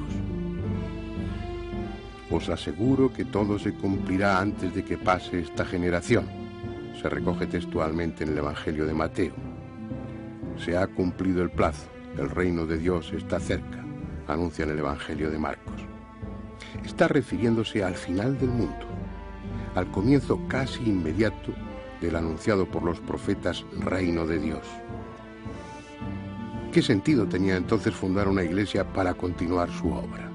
Speaker 1: Os aseguro que todo se cumplirá antes de que pase esta generación, se recoge textualmente en el Evangelio de Mateo. Se ha cumplido el plazo, el reino de Dios está cerca, anuncia en el Evangelio de Marcos. Está refiriéndose al final del mundo, al comienzo casi inmediato del anunciado por los profetas reino de Dios. ¿Qué sentido tenía entonces fundar una iglesia para continuar su obra?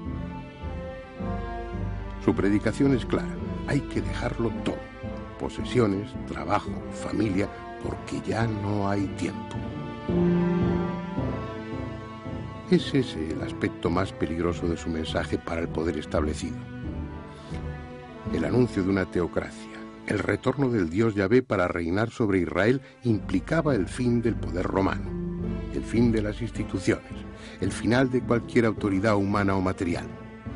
Speaker 1: Su predicación es clara, hay que dejarlo todo, posesiones, trabajo, familia, porque ya no hay tiempo. Es ese el aspecto más peligroso de su mensaje para el poder establecido. El anuncio de una teocracia, el retorno del Dios Yahvé para reinar sobre Israel implicaba el fin del poder romano, el fin de las instituciones, el final de cualquier autoridad humana o material.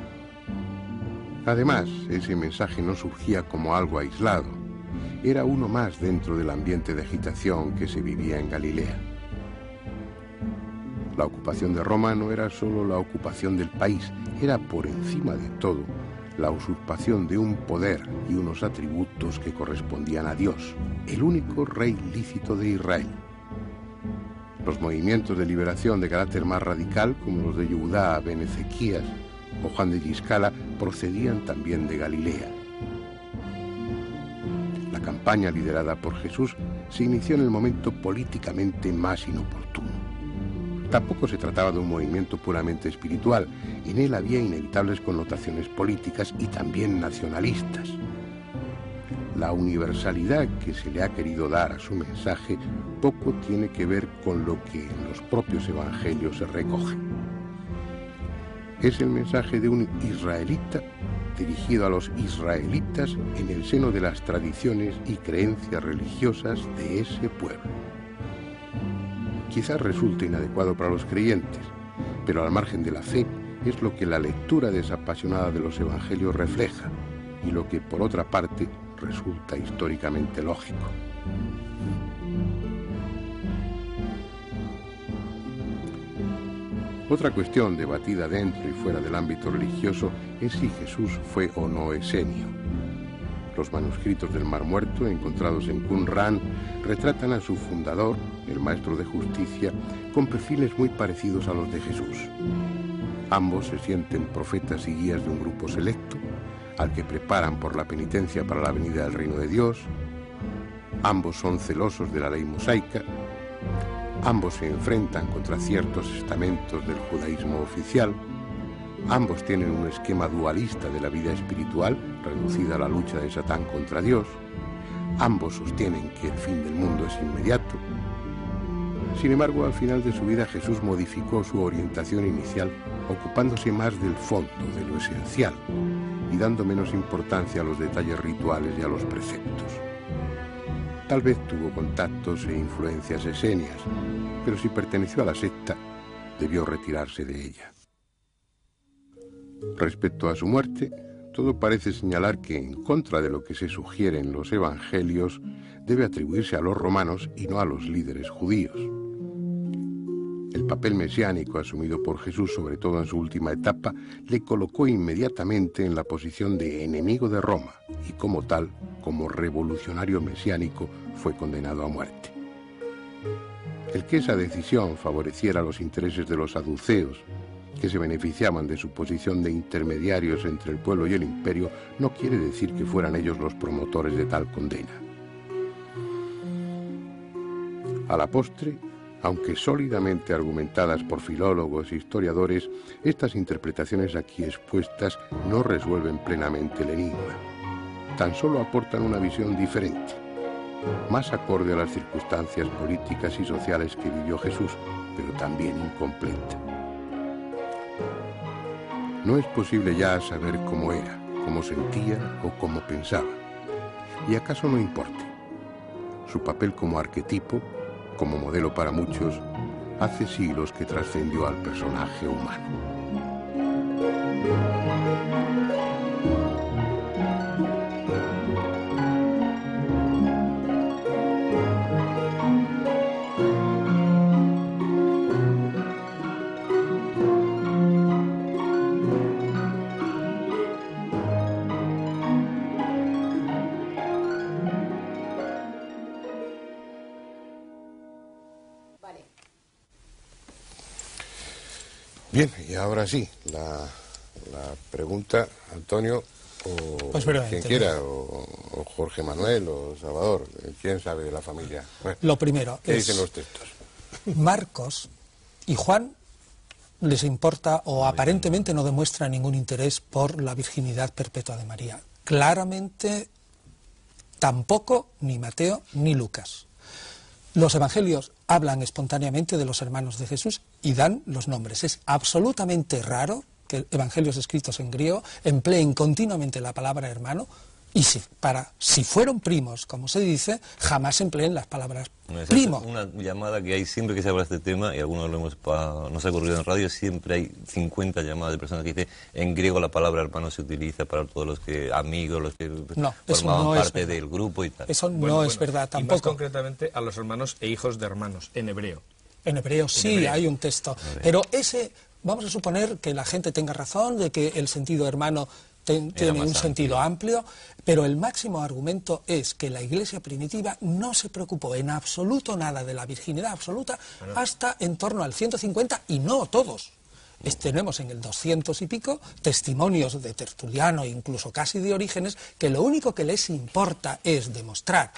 Speaker 1: Además, ese mensaje no surgía como algo aislado, era uno más dentro del ambiente de agitación que se vivía en Galilea. La ocupación de Roma no era solo la ocupación del país, era por encima de todo la usurpación de un poder y unos atributos que correspondían a Dios, el único rey lícito de Israel. Los movimientos de liberación de carácter más radical, como los de Yehudá ben Ezequías o Juan de Giscala, procedían también de Galilea. La campaña liderada por Jesús se inició en el momento políticamente más inoportuno. Tampoco se trataba de un movimiento puramente espiritual, en él había inevitables connotaciones políticas y también nacionalistas. La universalidad que se le ha querido dar a su mensaje poco tiene que ver con lo que en los propios evangelios se recoge. Es el mensaje de un israelita dirigido a los israelitas en el seno de las tradiciones y creencias religiosas de ese pueblo. Quizás resulte inadecuado para los creyentes, pero al margen de la fe es lo que la lectura desapasionada de los evangelios refleja y lo que, por otra parte, resulta históricamente lógico. Otra cuestión debatida dentro y fuera del ámbito religioso es si Jesús fue o no esenio. Los manuscritos del Mar Muerto, encontrados en Qumran, retratan a su fundador, el maestro de justicia, con perfiles muy parecidos a los de Jesús. Ambos se sienten profetas y guías de un grupo selecto, al que preparan por la penitencia para la venida del reino de Dios. Ambos son celosos de la ley mosaica. Ambos se enfrentan contra ciertos estamentos del judaísmo oficial. Ambos tienen un esquema dualista de la vida espiritual, reducida a la lucha de Satán contra Dios. Ambos sostienen que el fin del mundo es inmediato. Sin embargo, al final de su vida Jesús modificó su orientación inicial, ocupándose más del fondo, de lo esencial, y dando menos importancia a los detalles rituales y a los preceptos. Tal vez tuvo contactos e influencias esenias, pero si perteneció a la secta, debió retirarse de ella. Respecto a su muerte, todo parece señalar que, en contra de lo que se sugiere en los evangelios, debe atribuirse a los romanos y no a los líderes judíos. El papel mesiánico asumido por Jesús, sobre todo en su última etapa, le colocó inmediatamente en la posición de enemigo de Roma y, como tal, como revolucionario mesiánico, fue condenado a muerte. El que esa decisión favoreciera los intereses de los saduceos, que se beneficiaban de su posición de intermediarios entre el pueblo y el imperio, no quiere decir que fueran ellos los promotores de tal condena. A la postre, Aunque sólidamente argumentadas por filólogos e historiadores, estas interpretaciones aquí expuestas no resuelven plenamente el enigma. Tan solo aportan una visión diferente, más acorde a las circunstancias políticas y sociales que vivió Jesús, pero también incompleta. No es posible ya saber cómo era, cómo sentía o cómo pensaba. ¿Y acaso no importe? Su papel como arquetipo, como modelo para muchos, hace siglos que trascendió al personaje humano. Bien, y ahora sí, la, la pregunta, Antonio, o
Speaker 2: pues
Speaker 1: quien quiera, o, o Jorge Manuel, o Salvador, ¿quién sabe de la familia? Bueno,
Speaker 2: lo primero
Speaker 1: ¿qué
Speaker 2: es,
Speaker 1: dicen los textos?
Speaker 2: Marcos y Juan les importa o aparentemente no demuestra ningún interés por la virginidad perpetua de María. Claramente tampoco ni Mateo ni Lucas. Los evangelios hablan espontáneamente de los hermanos de Jesús y dan los nombres. Es absolutamente raro que evangelios escritos en griego empleen continuamente la palabra hermano, y si, para, si fueron primos, como se dice, jamás empleen las palabras
Speaker 5: no, es
Speaker 2: primo.
Speaker 5: Una llamada que hay siempre que se habla de este tema, y algunos lo hemos pa, nos ha ocurrido en radio, siempre hay cincuenta llamadas de personas que dicen, en griego la palabra hermano se utiliza para todos los que amigos, los que
Speaker 2: no,
Speaker 5: formaban
Speaker 2: no
Speaker 5: parte del grupo y tal.
Speaker 2: Eso
Speaker 3: bueno,
Speaker 2: no
Speaker 3: bueno,
Speaker 2: es verdad tampoco.
Speaker 3: Y más concretamente a los hermanos e hijos de hermanos, en hebreo.
Speaker 2: En hebreo sí, en hebreo hay un texto, pero ese, vamos a suponer que la gente tenga razón de que el sentido hermano ten, tiene un sentido amplio, pero el máximo argumento es que la Iglesia primitiva no se preocupó en absoluto nada de la virginidad absoluta bueno. hasta en torno al ciento cincuenta, y no todos. Es, tenemos en el doscientos y pico testimonios de Tertuliano, incluso casi de Orígenes, que lo único que les importa es demostrar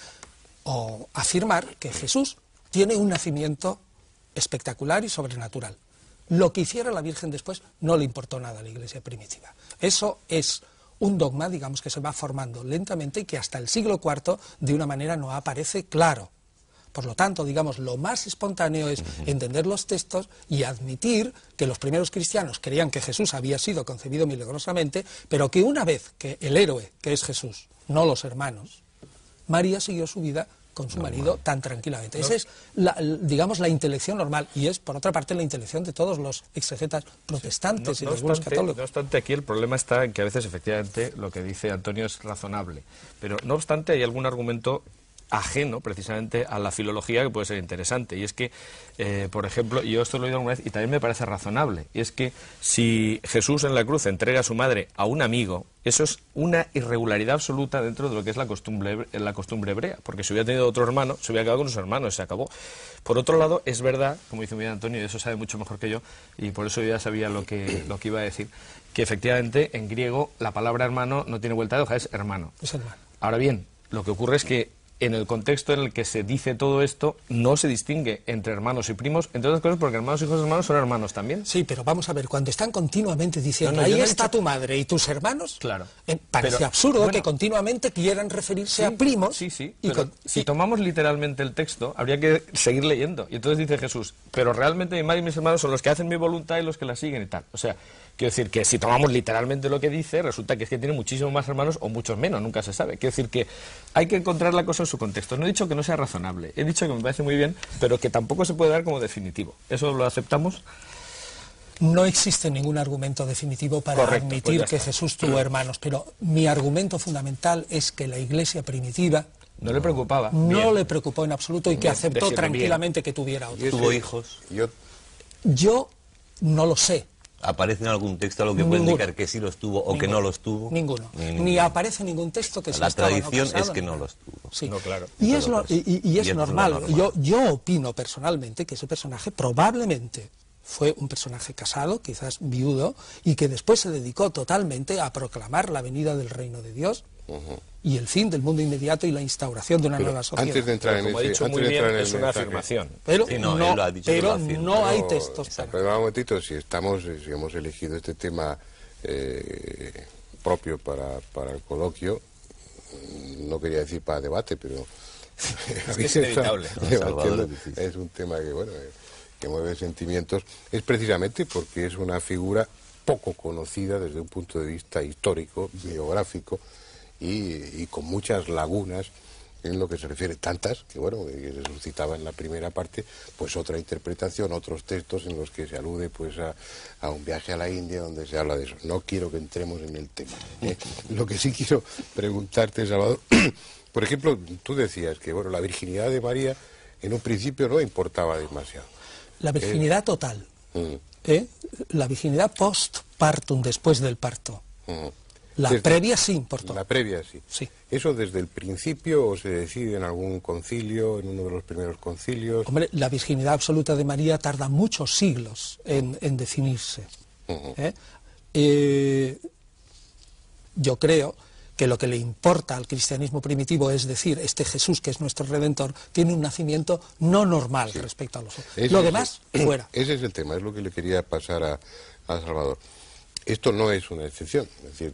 Speaker 2: o afirmar que Jesús tiene un nacimiento espectacular y sobrenatural. Lo que hiciera la Virgen después no le importó nada a la Iglesia primitiva. Eso es un dogma, digamos, que se va formando lentamente y que hasta el siglo cuarto de una manera no aparece claro. Por lo tanto, digamos, lo más espontáneo es entender los textos y admitir que los primeros cristianos creían que Jesús había sido concebido milagrosamente, pero que una vez que el héroe, que es Jesús, no los hermanos, María siguió su vida con su normal. marido tan tranquilamente. No. Esa es, la, digamos, la intelección normal, y es, por otra parte, la intelección de todos los exegetas protestantes sí. no, y de no los católicos.
Speaker 3: No obstante, aquí el problema está en que a veces, efectivamente, lo que dice Antonio es razonable, pero no obstante hay algún argumento ajeno precisamente a la filología que puede ser interesante, y es que, eh, por ejemplo, yo esto lo he oído alguna vez y también me parece razonable, y es que si Jesús en la cruz entrega a su madre a un amigo, eso es una irregularidad absoluta dentro de lo que es la costumbre, la costumbre hebrea, porque si hubiera tenido otro hermano, se hubiera quedado con sus hermanos, se acabó. Por otro lado, es verdad, como dice muy bien Antonio, y eso sabe mucho mejor que yo, y por eso yo ya sabía lo que, lo que iba a decir, que efectivamente en griego la palabra hermano no tiene vuelta de hoja, es hermano.
Speaker 2: Es hermano.
Speaker 3: Ahora bien, lo que ocurre es que en el contexto en el que se dice todo esto, no se distingue entre hermanos y primos, entre otras cosas porque hermanos, hijos, hermanos son hermanos también.
Speaker 2: Sí, pero vamos a ver, cuando están continuamente diciendo, no, no, ahí no está hecho... tu madre y tus hermanos,
Speaker 3: claro.
Speaker 2: eh, parece pero, absurdo bueno, que continuamente quieran referirse
Speaker 3: sí,
Speaker 2: a primos.
Speaker 3: Sí, sí,
Speaker 2: y
Speaker 3: pero
Speaker 2: con...
Speaker 3: si
Speaker 2: sí.
Speaker 3: tomamos literalmente el texto, habría que seguir leyendo. Y entonces dice Jesús, pero realmente mi madre y mis hermanos son los que hacen mi voluntad y los que la siguen y tal. O sea, quiero decir que si tomamos literalmente lo que dice, resulta que es que tiene muchísimos más hermanos o muchos menos, nunca se sabe. Quiero decir que hay que encontrar la cosa en su contexto. No he dicho que no sea razonable, he dicho que me parece muy bien, pero que tampoco se puede dar como definitivo. ¿Eso lo aceptamos?
Speaker 2: No existe ningún argumento definitivo para
Speaker 3: Correcto,
Speaker 2: admitir
Speaker 3: pues
Speaker 2: que Jesús tuvo hermanos, pero mi argumento fundamental es que la Iglesia primitiva
Speaker 3: no le preocupaba.
Speaker 2: No
Speaker 3: bien.
Speaker 2: le preocupó en absoluto y que
Speaker 3: bien,
Speaker 2: aceptó tranquilamente bien. que tuviera otros.
Speaker 5: ¿Tuvo hijos?
Speaker 1: Yo,
Speaker 2: Yo no lo sé.
Speaker 5: ¿Aparece en algún texto algo que
Speaker 2: Ninguno.
Speaker 5: puede indicar que sí los tuvo o
Speaker 2: Ninguno.
Speaker 5: que no los tuvo?
Speaker 2: Ninguno.
Speaker 5: Ni,
Speaker 2: Ni aparece ningún texto que sí
Speaker 5: La
Speaker 2: estaba
Speaker 5: tradición
Speaker 2: no casado,
Speaker 5: es que no
Speaker 2: no.
Speaker 5: los tuvo.
Speaker 2: Sí.
Speaker 3: No, claro.
Speaker 2: Y, es, lo, y, y, y es
Speaker 5: y
Speaker 2: normal.
Speaker 5: normal.
Speaker 2: Yo, yo opino personalmente que ese personaje probablemente fue un personaje casado, quizás viudo, y que después se dedicó totalmente a proclamar la venida del reino de Dios, Uh-huh. Y el fin del mundo inmediato y la instauración de una
Speaker 1: pero
Speaker 2: nueva sociedad.
Speaker 1: Antes de entrar
Speaker 3: Pero,
Speaker 1: en
Speaker 3: como
Speaker 1: ese,
Speaker 3: ha dicho
Speaker 1: antes
Speaker 3: muy
Speaker 1: de
Speaker 3: bien,
Speaker 1: entrar en
Speaker 3: es
Speaker 1: el
Speaker 3: una
Speaker 1: mensaje,
Speaker 3: afirmación.
Speaker 2: Pero
Speaker 5: Sí, no,
Speaker 2: no,
Speaker 5: él lo ha dicho que
Speaker 2: pero
Speaker 5: lo afirma.
Speaker 2: no hay
Speaker 1: Pero,
Speaker 2: textos.
Speaker 1: Pero un momentito, si estamos, si hemos elegido este tema eh, propio para, para el coloquio, no quería decir para debate, pero
Speaker 3: es, que es inevitable.
Speaker 1: Debatiendo, es un tema que bueno que mueve sentimientos, es precisamente porque es una figura poco conocida desde un punto de vista histórico, biográfico y, y con muchas lagunas en lo que se refiere, tantas que bueno que se suscitaba en la primera parte, pues otra interpretación, otros textos en los que se alude pues a, a un viaje a la India donde se habla de eso. No quiero que entremos en el tema. ¿eh? Lo que sí quiero preguntarte, Salvador, por ejemplo, tú decías que bueno la virginidad de María en un principio no importaba demasiado.
Speaker 2: La virginidad eh, total,
Speaker 1: mm.
Speaker 2: ¿eh? La virginidad post-partum, después del parto.
Speaker 1: Mm.
Speaker 2: La
Speaker 1: Desde,
Speaker 2: previa sí importó.
Speaker 1: La previa sí.
Speaker 2: sí.
Speaker 1: ¿Eso desde el principio o se decide en algún concilio, en uno de los primeros concilios?
Speaker 2: Hombre, la virginidad absoluta de María tarda muchos siglos en, en definirse. Uh-huh. ¿eh? Eh, yo creo que lo que le importa al cristianismo primitivo, es decir, este Jesús que es nuestro Redentor, tiene un nacimiento no normal sí. respecto a los otros.
Speaker 1: Ese
Speaker 2: Lo demás,
Speaker 1: el,
Speaker 2: fuera.
Speaker 1: Ese es el tema, es lo que le quería pasar a, a Salvador. Esto no es una excepción, es decir,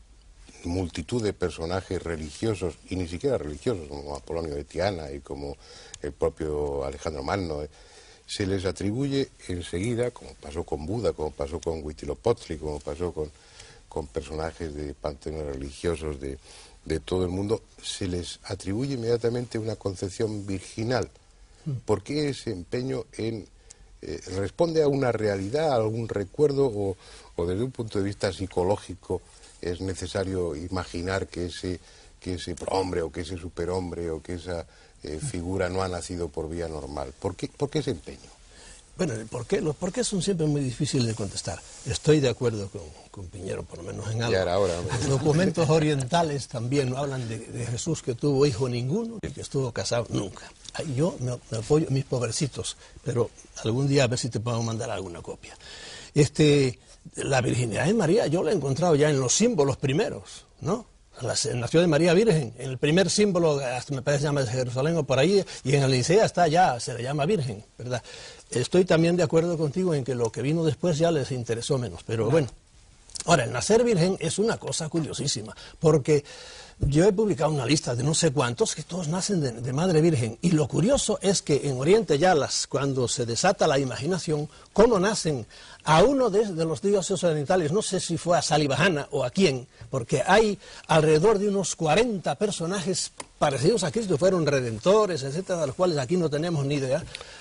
Speaker 1: multitud de personajes religiosos, y ni siquiera religiosos, como Apolonio de Tiana y como el propio Alejandro Magno, eh, se les atribuye enseguida, como pasó con Buda, como pasó con Huitzilopochtli, como pasó con, con personajes de panteones religiosos de, de todo el mundo, se les atribuye inmediatamente una concepción virginal. ¿Por qué ese empeño en... Eh, responde a una realidad, a algún recuerdo, o, o desde un punto de vista psicológico es necesario imaginar que ese, que ese hombre o que ese superhombre o que esa eh, figura no ha nacido por vía normal? ¿Por qué, por qué ese empeño?
Speaker 4: Bueno, el por qué, los por qué son siempre muy difíciles de contestar. Estoy de acuerdo con, con Piñero, por lo menos en algo.
Speaker 1: Ya era hora, ¿no?
Speaker 4: Los documentos orientales también hablan de, de Jesús que tuvo hijo ninguno y que estuvo casado nunca. Yo me, me apoyo, mis pobrecitos, pero algún día a ver si te puedo mandar alguna copia. Este, la virginidad de María yo la he encontrado ya en los símbolos primeros, ¿no? La, nació de María Virgen, en el primer símbolo, hasta me parece se llama de Jerusalén o por ahí, y en el Licea está ya, se le llama Virgen, ¿verdad? Estoy también de acuerdo contigo en que lo que vino después ya les interesó menos, pero bueno. Ahora, el nacer virgen es una cosa curiosísima, porque yo he publicado una lista de no sé cuántos que todos nacen de, de madre virgen, y lo curioso es que en Oriente ya las, cuando se desata la imaginación, cómo nacen a uno de, de los dioses orientales, no sé si fue a Salivajana o a quién, porque hay alrededor de unos cuarenta personajes parecidos a Cristo, fueron redentores, etcétera, de los cuales aquí no tenemos ni idea.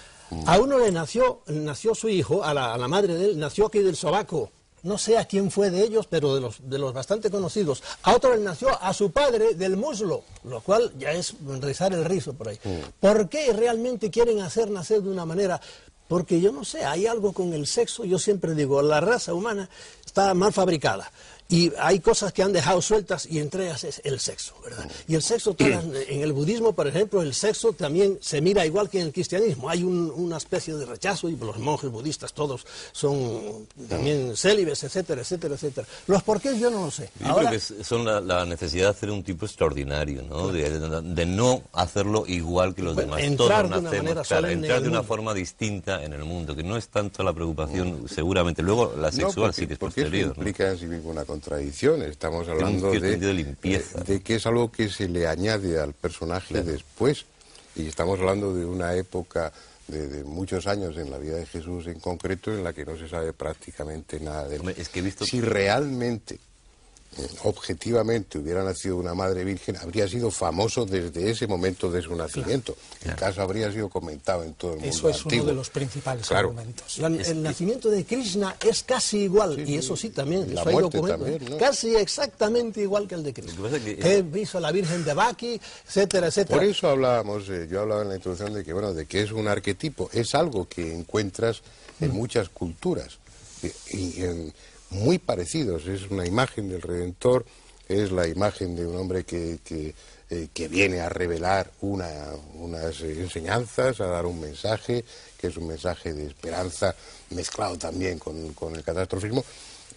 Speaker 4: A uno le nació, nació su hijo, a la, a la madre de él, nació aquí del sobaco. No sé a quién fue de ellos, pero de los, de los bastante conocidos. A otro le nació a su padre del muslo, lo cual ya es rizar el rizo por ahí. Mm. ¿Por qué realmente quieren hacer nacer de una manera? Porque yo no sé, hay algo con el sexo, yo siempre digo, la raza humana está mal fabricada. Y hay cosas que han dejado sueltas y entre ellas es el sexo, ¿verdad? Y el sexo, todas, en el budismo, por ejemplo, el sexo también se mira igual que en el cristianismo. Hay un, una especie de rechazo y los monjes budistas todos son también célibes, etcétera, etcétera, etcétera. Los porqués yo no lo sé.
Speaker 5: Yo Ahora, creo que son la, la necesidad de hacer un tipo extraordinario, ¿no? De, de, de no hacerlo igual que los
Speaker 4: bueno,
Speaker 5: demás.
Speaker 4: Entrar
Speaker 5: todos
Speaker 4: de
Speaker 5: nacemos,
Speaker 4: una
Speaker 5: claro, entrar de una
Speaker 4: mundo.
Speaker 5: forma distinta en el mundo, que no es tanto la preocupación, seguramente. Luego la sexual no, porque,
Speaker 1: sí
Speaker 5: que es
Speaker 1: porque
Speaker 5: posterior.
Speaker 1: Eso implica, ¿no?, en sí mismo una contradicción. Estamos hablando de,
Speaker 5: de, limpieza.
Speaker 1: de que es algo que se le añade al personaje claro. después, y estamos hablando de una época de, de muchos años en la vida de Jesús en concreto en la que no se sabe prácticamente nada de él.
Speaker 5: Hombre, es que he visto...
Speaker 1: Si realmente, eh, objetivamente, hubiera nacido una madre virgen, habría sido famoso desde ese momento de su nacimiento. Claro. El caso habría sido comentado en todo el mundo.
Speaker 2: Eso es
Speaker 1: antiguo.
Speaker 2: uno de los principales
Speaker 1: claro.
Speaker 2: argumentos.
Speaker 4: La, el nacimiento de Krishna es casi igual, sí, y eso sí también,
Speaker 1: la
Speaker 4: eso hay documentos,
Speaker 1: también, ¿no?
Speaker 4: casi exactamente igual que el de Krishna.
Speaker 5: Que,
Speaker 4: que hizo la Virgen de Baki, etcétera, etcétera.
Speaker 1: Por eso hablábamos, eh, yo hablaba en la introducción de que, bueno, de que es un arquetipo, es algo que encuentras en mm. muchas culturas, y, y en, muy parecidos, es una imagen del Redentor, es la imagen de un hombre que, que, eh, que viene a revelar una, unas enseñanzas, a dar un mensaje, que es un mensaje de esperanza, mezclado también con, con el catastrofismo.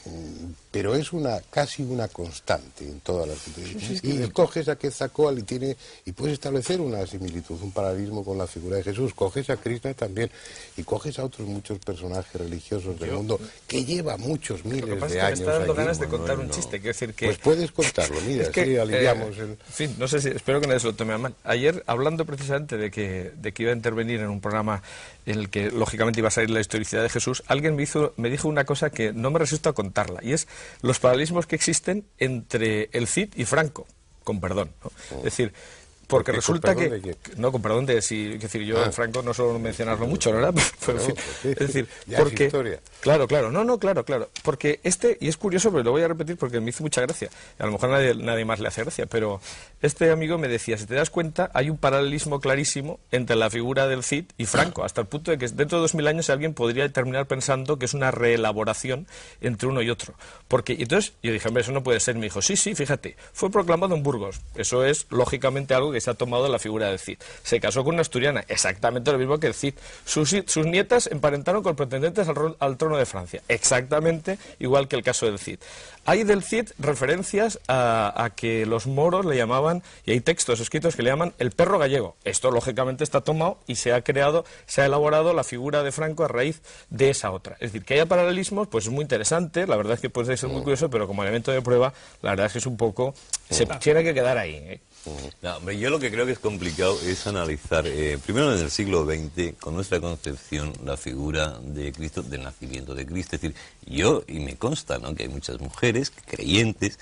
Speaker 1: pero es una casi una constante en todas las situaciones. Y, y coges a Quetzalcóatl y tiene y puedes establecer una similitud, un paralelismo con la figura de Jesús. Coges a Krishna también y coges a otros muchos personajes religiosos del Yo, mundo que lleva muchos miles de años.
Speaker 3: Me está dando
Speaker 1: allí.
Speaker 3: ganas de contar
Speaker 1: Bueno,
Speaker 3: un chiste, quiero decir que...
Speaker 1: Pues puedes contarlo, mira, es que, sí, aliviamos
Speaker 3: eh,
Speaker 1: el...
Speaker 3: En fin, no sé si, espero que nadie se lo tome a mal. Ayer, hablando precisamente de que, de que iba a intervenir en un programa en el que, lógicamente, iba a salir la historicidad de Jesús, alguien me, hizo, me dijo una cosa que no me resisto a contarla, y es los paralelismos que existen entre el Cid y Franco, con perdón, ¿no? Oh. Es decir, porque resulta que, que... No, con perdón de si... Es decir, yo ah. en Franco no suelo mencionarlo mucho, ¿verdad? Pero, en fin, es decir,
Speaker 1: ya
Speaker 3: porque...
Speaker 1: Es historia.
Speaker 3: Claro, claro, no, no, claro, claro. Porque este, y es curioso, pero lo voy a repetir porque me hizo mucha gracia. A lo mejor nadie, nadie más le hace gracia, pero este amigo me decía, si te das cuenta, hay un paralelismo clarísimo entre la figura del Cid y Franco, hasta el punto de que dentro de dos mil años alguien podría terminar pensando que es una reelaboración entre uno y otro. Porque, y entonces, yo dije, hombre, eso no puede ser. Me dijo, sí, sí, fíjate, fue proclamado en Burgos. Eso es, lógicamente, algo que se ha tomado de la figura del Cid. Se casó con una asturiana, exactamente lo mismo que el Cid. Sus, sus nietas emparentaron con pretendentes al, al trono de Francia, exactamente igual que el caso del Cid. Hay del Cid referencias a, a que los moros le llamaban, y hay textos escritos que le llaman el perro gallego. Esto, lógicamente, está tomado y se ha creado, se ha elaborado la figura de Franco a raíz de esa otra. Es decir, que haya paralelismos, pues es muy interesante, la verdad es que puede ser muy curioso, pero como elemento de prueba, la verdad es que es un poco... Se tiene que quedar ahí, ¿eh?
Speaker 5: No, hombre, yo lo que creo que es complicado es analizar, eh, primero en el siglo veinte, con nuestra concepción, la figura de Cristo, del nacimiento de Cristo. Es decir, yo, y me consta, ¿no?, que hay muchas mujeres creyentes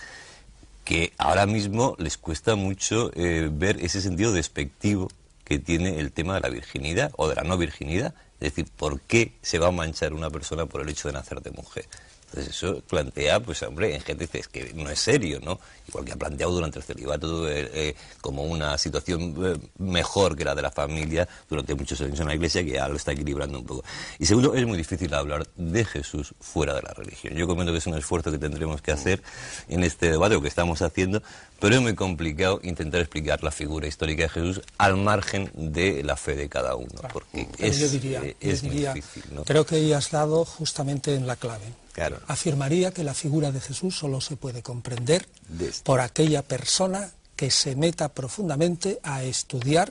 Speaker 5: que ahora mismo les cuesta mucho eh, ver ese sentido despectivo que tiene el tema de la virginidad o de la no virginidad. Es decir, ¿por qué se va a manchar una persona por el hecho de nacer de mujer? Entonces eso plantea, pues hombre, en gente es que no es serio, ¿no? Igual que ha planteado durante el celibato eh, eh, como una situación eh, mejor que la de la familia durante muchos años en la Iglesia, que ya lo está equilibrando un poco. Y segundo, es muy difícil hablar de Jesús fuera de la religión. Yo comento que es un esfuerzo que tendremos que hacer en este debate, o que estamos haciendo, pero es muy complicado intentar explicar la figura histórica de Jesús al margen de la fe de cada uno, porque
Speaker 2: pero
Speaker 5: es,
Speaker 2: yo diría,
Speaker 5: eh, es
Speaker 2: yo
Speaker 5: muy
Speaker 2: diría,
Speaker 5: difícil, ¿no?
Speaker 2: Creo que ya has dado justamente en la clave.
Speaker 5: Claro.
Speaker 2: Afirmaría que la figura de Jesús solo se puede comprender
Speaker 5: Desde.
Speaker 2: por aquella persona que se meta profundamente a estudiar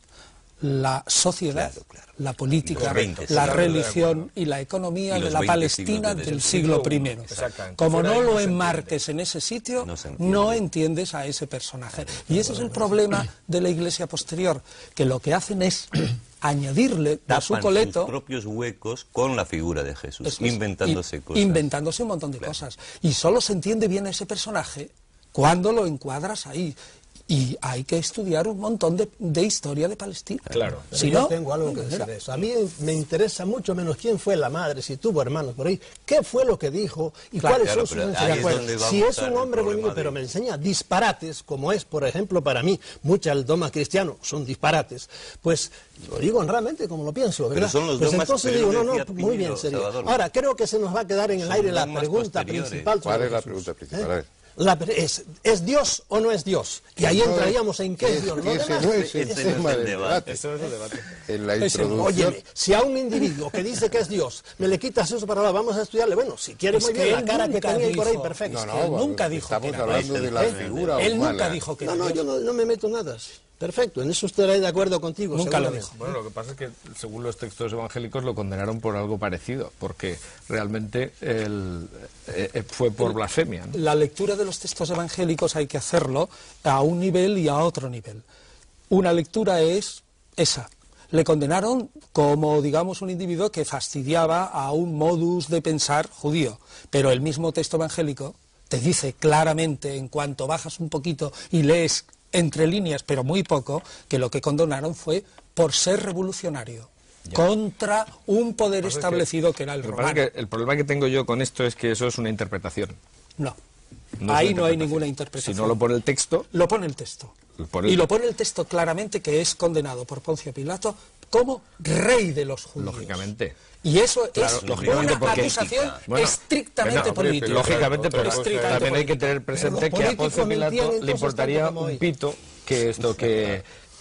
Speaker 2: la sociedad,
Speaker 5: Claro, claro.
Speaker 2: la política,
Speaker 5: veinte,
Speaker 2: la
Speaker 5: sí,
Speaker 2: religión y la economía
Speaker 5: Y
Speaker 2: de
Speaker 5: los
Speaker 2: la
Speaker 5: veinte
Speaker 2: Palestina
Speaker 5: siglos de
Speaker 2: del
Speaker 5: siglo
Speaker 2: siglo
Speaker 5: uno.
Speaker 2: primero.
Speaker 3: Exactamente.
Speaker 2: Como
Speaker 3: Fuera
Speaker 2: no
Speaker 3: ahí
Speaker 2: lo
Speaker 3: no se
Speaker 2: enmarques en ese sitio,
Speaker 5: No se entiende.
Speaker 2: no entiendes a ese personaje. Y ese es el problema de la Iglesia posterior, que lo que hacen es añadirle a su
Speaker 5: Tapan
Speaker 2: coleto
Speaker 5: sus propios huecos con la figura de Jesús,
Speaker 2: Eso es,
Speaker 5: inventándose
Speaker 2: y-
Speaker 5: cosas.
Speaker 2: Inventándose un montón de
Speaker 5: Claro.
Speaker 2: cosas. Y solo se entiende bien ese personaje cuando lo encuadras ahí. Y hay que estudiar un montón de, de historia de Palestina.
Speaker 3: Claro.
Speaker 2: Si
Speaker 4: yo
Speaker 2: no,
Speaker 4: tengo algo que decir
Speaker 2: mira,
Speaker 4: de eso. A mí me interesa mucho menos quién fue la madre, si tuvo hermanos por ahí, qué fue lo que dijo y
Speaker 2: Claro,
Speaker 4: cuáles
Speaker 5: claro,
Speaker 4: son sus
Speaker 5: pero ahí
Speaker 4: enseñanzas.
Speaker 5: es donde va a
Speaker 4: Si es
Speaker 5: estar
Speaker 4: un
Speaker 5: el
Speaker 4: hombre
Speaker 5: problema
Speaker 4: bonito, pero
Speaker 5: de-
Speaker 4: me enseña disparates, como es, por ejemplo, para mí, muchos dogmas cristianos son disparates, pues lo digo honradamente como lo pienso, ¿verdad?
Speaker 5: son los
Speaker 4: pues
Speaker 5: dogmas,
Speaker 4: entonces
Speaker 5: pero
Speaker 4: digo,
Speaker 5: lo
Speaker 4: no, no,
Speaker 5: decía
Speaker 4: muy bien,
Speaker 5: Piñero,
Speaker 4: serio.
Speaker 5: Salvador.
Speaker 4: Ahora, creo que se nos va a quedar en el
Speaker 5: Son
Speaker 4: aire la
Speaker 5: dogmas
Speaker 4: pregunta
Speaker 5: posteriores.
Speaker 4: principal.
Speaker 1: ¿Cuál
Speaker 4: sobre
Speaker 1: es la
Speaker 4: Jesús.
Speaker 1: pregunta principal?
Speaker 4: ¿Eh?
Speaker 1: A ver.
Speaker 4: La pre- es, ¿Es Dios o no es Dios? Y ahí
Speaker 1: No es-
Speaker 4: entraríamos en qué es Dios. Lo
Speaker 1: ese
Speaker 4: demás
Speaker 1: no
Speaker 4: es-
Speaker 1: es el
Speaker 4: es-
Speaker 5: ese no
Speaker 1: tema
Speaker 5: es el
Speaker 1: del
Speaker 5: debate.
Speaker 1: debate.
Speaker 3: Eso es el debate.
Speaker 1: En la
Speaker 2: Ese-
Speaker 1: introducción...
Speaker 4: Óyeme, si a un individuo que dice que es Dios me le quitas eso para hablar, vamos a estudiarle, bueno, si quieres
Speaker 2: Es
Speaker 4: muy
Speaker 2: que
Speaker 4: bien, la
Speaker 2: él
Speaker 4: cara que
Speaker 2: nunca
Speaker 4: tenía ahí por ahí,
Speaker 2: dijo-
Speaker 4: perfecto.
Speaker 1: No,
Speaker 2: Es
Speaker 1: no,
Speaker 2: que él
Speaker 1: bueno,
Speaker 2: nunca dijo
Speaker 1: estamos
Speaker 2: que era
Speaker 1: hablando
Speaker 2: Dios.
Speaker 1: de la
Speaker 4: ¿Eh?
Speaker 1: figura
Speaker 2: Él
Speaker 1: humana.
Speaker 2: nunca dijo que
Speaker 4: No,
Speaker 2: era
Speaker 4: no,
Speaker 2: Dios.
Speaker 4: yo no, no me meto nada. sí. Perfecto, en eso estaré de acuerdo contigo.
Speaker 2: Nunca lo
Speaker 4: seguramente.
Speaker 2: dijo.
Speaker 3: Bueno, lo que pasa es que según los textos evangélicos lo condenaron por algo parecido, porque realmente el, eh, eh, fue por blasfemia, ¿no?
Speaker 2: La lectura de los textos evangélicos hay que hacerlo a un nivel y a otro nivel. Una lectura es esa. Le condenaron como, digamos, un individuo que fastidiaba a un modus de pensar judío, pero el mismo texto evangélico te dice claramente, en cuanto bajas un poquito y lees entre líneas, pero muy poco, que lo que condenaron fue por ser revolucionario contra un poder
Speaker 3: Pasa
Speaker 2: establecido que era el
Speaker 3: Lo que pasa
Speaker 2: romano.
Speaker 3: es que el problema que tengo yo con esto es que eso es una interpretación.
Speaker 2: No,
Speaker 3: No es
Speaker 2: ahí
Speaker 3: una
Speaker 2: no hay
Speaker 3: interpretación.
Speaker 2: ninguna interpretación.
Speaker 3: Si no lo pone el texto,
Speaker 2: Lo pone el texto.
Speaker 3: Lo pone el-
Speaker 2: Y lo pone el texto claramente, que es condenado por Poncio Pilato como rey de los judíos.
Speaker 3: lógicamente.
Speaker 2: Y eso
Speaker 3: Claro,
Speaker 2: es
Speaker 3: lógicamente,
Speaker 2: una
Speaker 3: porque-
Speaker 2: acusación
Speaker 3: Bueno,
Speaker 2: estrictamente
Speaker 3: bueno,
Speaker 2: política.
Speaker 3: Lógicamente, pero
Speaker 2: Estrictamente
Speaker 3: también hay que
Speaker 2: política.
Speaker 3: tener presente
Speaker 4: Pero los
Speaker 3: que a Poncio
Speaker 4: políticos mentían
Speaker 3: Pilato le
Speaker 4: entonces
Speaker 3: importaría
Speaker 4: tanto como
Speaker 3: un
Speaker 4: hoy.
Speaker 3: pito que esto que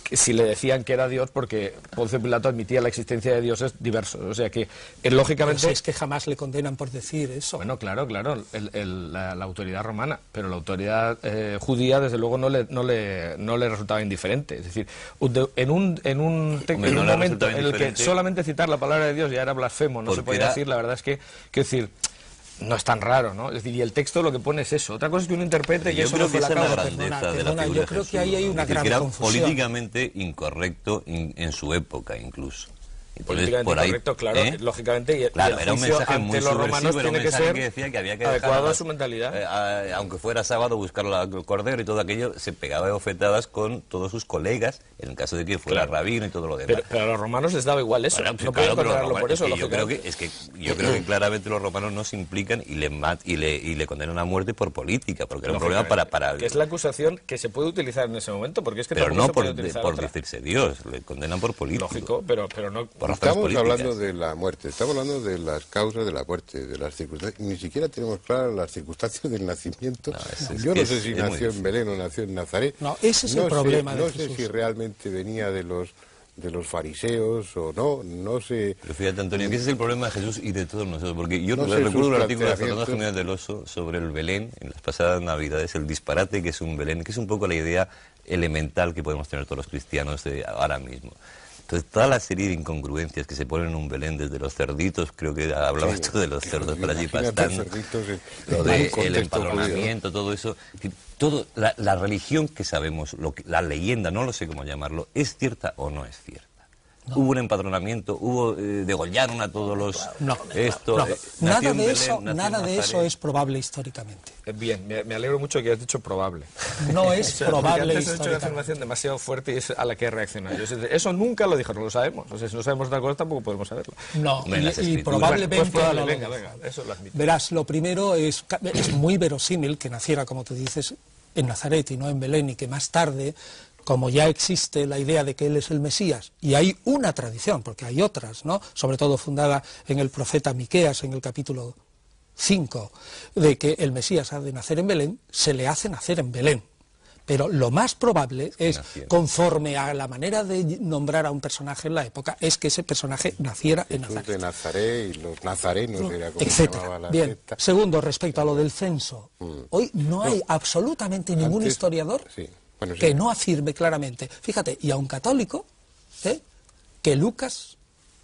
Speaker 3: si le decían que era Dios, porque Poncio Pilato admitía la existencia de dioses diversos. O sea que, eh, lógicamente...
Speaker 2: Pues es que jamás le condenan por decir eso.
Speaker 3: Bueno, claro, claro, el, el, la, la autoridad romana, pero la autoridad eh, judía, desde luego, no le, no, le, no le resultaba indiferente. Es decir, en un, en un, te,
Speaker 5: Hombre,
Speaker 3: en
Speaker 5: no
Speaker 3: un
Speaker 5: le
Speaker 3: momento en el que
Speaker 5: indiferente.
Speaker 3: solamente citar la palabra de Dios ya era blasfemo, no
Speaker 5: Porque
Speaker 3: se podía
Speaker 5: era...
Speaker 3: decir, la verdad es que, quiero decir... No es tan raro, ¿no? Es decir, y el texto lo que pone es eso. Otra cosa es que uno interprete que
Speaker 5: yo
Speaker 3: eso
Speaker 5: creo
Speaker 3: no
Speaker 5: que
Speaker 3: fue la
Speaker 5: esa es la
Speaker 3: causa.
Speaker 5: grandeza
Speaker 2: Perdona,
Speaker 5: de la
Speaker 2: perdona,
Speaker 5: figura
Speaker 2: yo
Speaker 5: de
Speaker 2: creo
Speaker 5: Jesús,
Speaker 2: que ahí hay
Speaker 5: ¿no?
Speaker 2: una
Speaker 5: Es decir,
Speaker 2: gran
Speaker 5: que era
Speaker 2: confusión.
Speaker 5: políticamente incorrecto in, en su época incluso. Entonces,
Speaker 3: Políticamente
Speaker 5: por ahí,
Speaker 3: correcto, claro,
Speaker 5: ¿eh?
Speaker 3: lógicamente, y,
Speaker 5: Claro,
Speaker 3: y el
Speaker 5: era un
Speaker 3: juicio
Speaker 5: mensaje
Speaker 3: ante
Speaker 5: muy
Speaker 3: los romanos
Speaker 5: subversivo, era un
Speaker 3: tiene que
Speaker 5: mensaje
Speaker 3: ser
Speaker 5: que decía que había que
Speaker 3: adecuado
Speaker 5: dejar
Speaker 3: a su mentalidad.
Speaker 5: eh, a- aunque fuera sábado, buscar la- el cordero y todo aquello, se pegaba de bofetadas con todos sus colegas, en el caso de que fuera
Speaker 3: Claro.
Speaker 5: rabino y todo lo demás.
Speaker 3: Pero, pero a los romanos les daba igual eso.
Speaker 5: Bueno,
Speaker 3: no
Speaker 5: pues,
Speaker 3: pueden
Speaker 5: claro, pero los
Speaker 3: condenarlo
Speaker 5: romanos-
Speaker 3: por eso,
Speaker 5: es que yo creo
Speaker 3: lógicamente.
Speaker 5: que es que yo creo que claramente los romanos no se implican y le mat, y le y le condenan a muerte por política, porque era un problema para para
Speaker 3: Que es la acusación que se puede utilizar en ese momento, porque es que
Speaker 5: pero
Speaker 3: tampoco
Speaker 5: no
Speaker 3: se
Speaker 5: por,
Speaker 3: puede
Speaker 5: de-
Speaker 3: utilizar
Speaker 5: por
Speaker 3: otra.
Speaker 5: decirse Dios, le condenan por político.
Speaker 3: Lógico, pero, pero no...
Speaker 5: Por razones
Speaker 1: Estamos
Speaker 5: políticas.
Speaker 1: hablando de la muerte, estamos hablando de las causas de la muerte, de las circunstancias. Ni siquiera tenemos claras las circunstancias del nacimiento.
Speaker 5: No, es- es
Speaker 1: Yo
Speaker 5: que
Speaker 1: no sé
Speaker 5: es-
Speaker 1: si
Speaker 5: es muy
Speaker 1: nació en
Speaker 5: difícil.
Speaker 1: Belén o nació en Nazaret.
Speaker 2: No, ese es el
Speaker 1: sé-
Speaker 2: problema de
Speaker 1: No sé
Speaker 2: Jesús.
Speaker 1: si realmente venía de los de los fariseos o no, no sé.
Speaker 5: Pero fíjate, Antonio, que ese es el problema de Jesús y de todos nosotros, porque yo
Speaker 1: No sé
Speaker 5: recuerdo
Speaker 1: sus
Speaker 5: un artículo de Fernando
Speaker 1: planteamientos.
Speaker 5: Jiménez del Oso sobre el Belén en las pasadas Navidades, el disparate que es un Belén, que es un poco la idea elemental que podemos tener todos los cristianos de ahora mismo. Entonces, toda la serie de incongruencias que se ponen en un Belén, desde los cerditos, creo que hablaba
Speaker 1: Sí,
Speaker 5: esto de los cerdos por allí
Speaker 1: imagínate
Speaker 5: pastando,
Speaker 1: cerditos en-
Speaker 5: lo
Speaker 1: en
Speaker 5: de
Speaker 1: un
Speaker 5: el
Speaker 1: contexto
Speaker 5: empadronamiento, todo eso, que todo, la, la religión que sabemos, lo que, la leyenda, no lo sé cómo llamarlo, ¿es cierta o no es cierta? No. Hubo un empadronamiento, hubo eh, degollaron a todos los
Speaker 2: No,
Speaker 5: esto,
Speaker 2: no.
Speaker 5: eh,
Speaker 2: Nada
Speaker 5: nació en
Speaker 2: de
Speaker 5: Belén,
Speaker 2: eso,
Speaker 5: nació en
Speaker 2: nada de eso
Speaker 5: Nazaret.
Speaker 2: es probable históricamente.
Speaker 3: Eh, Bien, me, me alegro mucho que hayas dicho probable.
Speaker 2: No es
Speaker 3: O sea, porque
Speaker 2: probable
Speaker 3: antes he hecho una
Speaker 2: históricamente.
Speaker 3: afirmación demasiado fuerte y es a la que he reaccionado. Yo, eso nunca lo dijo, no lo sabemos. O sea, si no sabemos otra cosa, tampoco podemos saberlo.
Speaker 2: No,
Speaker 5: Hombre, en las
Speaker 2: y, y
Speaker 5: escrituras.
Speaker 2: probablemente
Speaker 3: Pues probable,
Speaker 2: no lo
Speaker 3: venga,
Speaker 2: dijo.
Speaker 3: venga, eso lo admito.
Speaker 2: Verás, lo primero es, es muy verosímil que naciera, como tú dices, en Nazaret y no en Belén, y que más tarde, como ya existe la idea de que él es el Mesías, y hay una tradición, porque hay otras, ¿no?, sobre todo fundada en el profeta Miqueas, en el capítulo cinco, de que el Mesías ha de nacer en Belén, se le hace nacer en Belén. Pero lo más probable es,
Speaker 5: naciera.
Speaker 2: conforme a la manera de nombrar a un personaje en la época, es que ese personaje naciera en
Speaker 1: Jesús
Speaker 2: Nazaret,
Speaker 1: de Nazaret y los nazarenos, era como se
Speaker 2: etcétera.
Speaker 1: llamaba la
Speaker 2: Bien.
Speaker 1: secta.
Speaker 2: Segundo, respecto a lo del censo, hoy no hay absolutamente ningún
Speaker 1: Antes-
Speaker 2: historiador
Speaker 1: sí. Bueno, sí.
Speaker 2: que no afirme claramente, fíjate, y a un católico, ¿eh?, que Lucas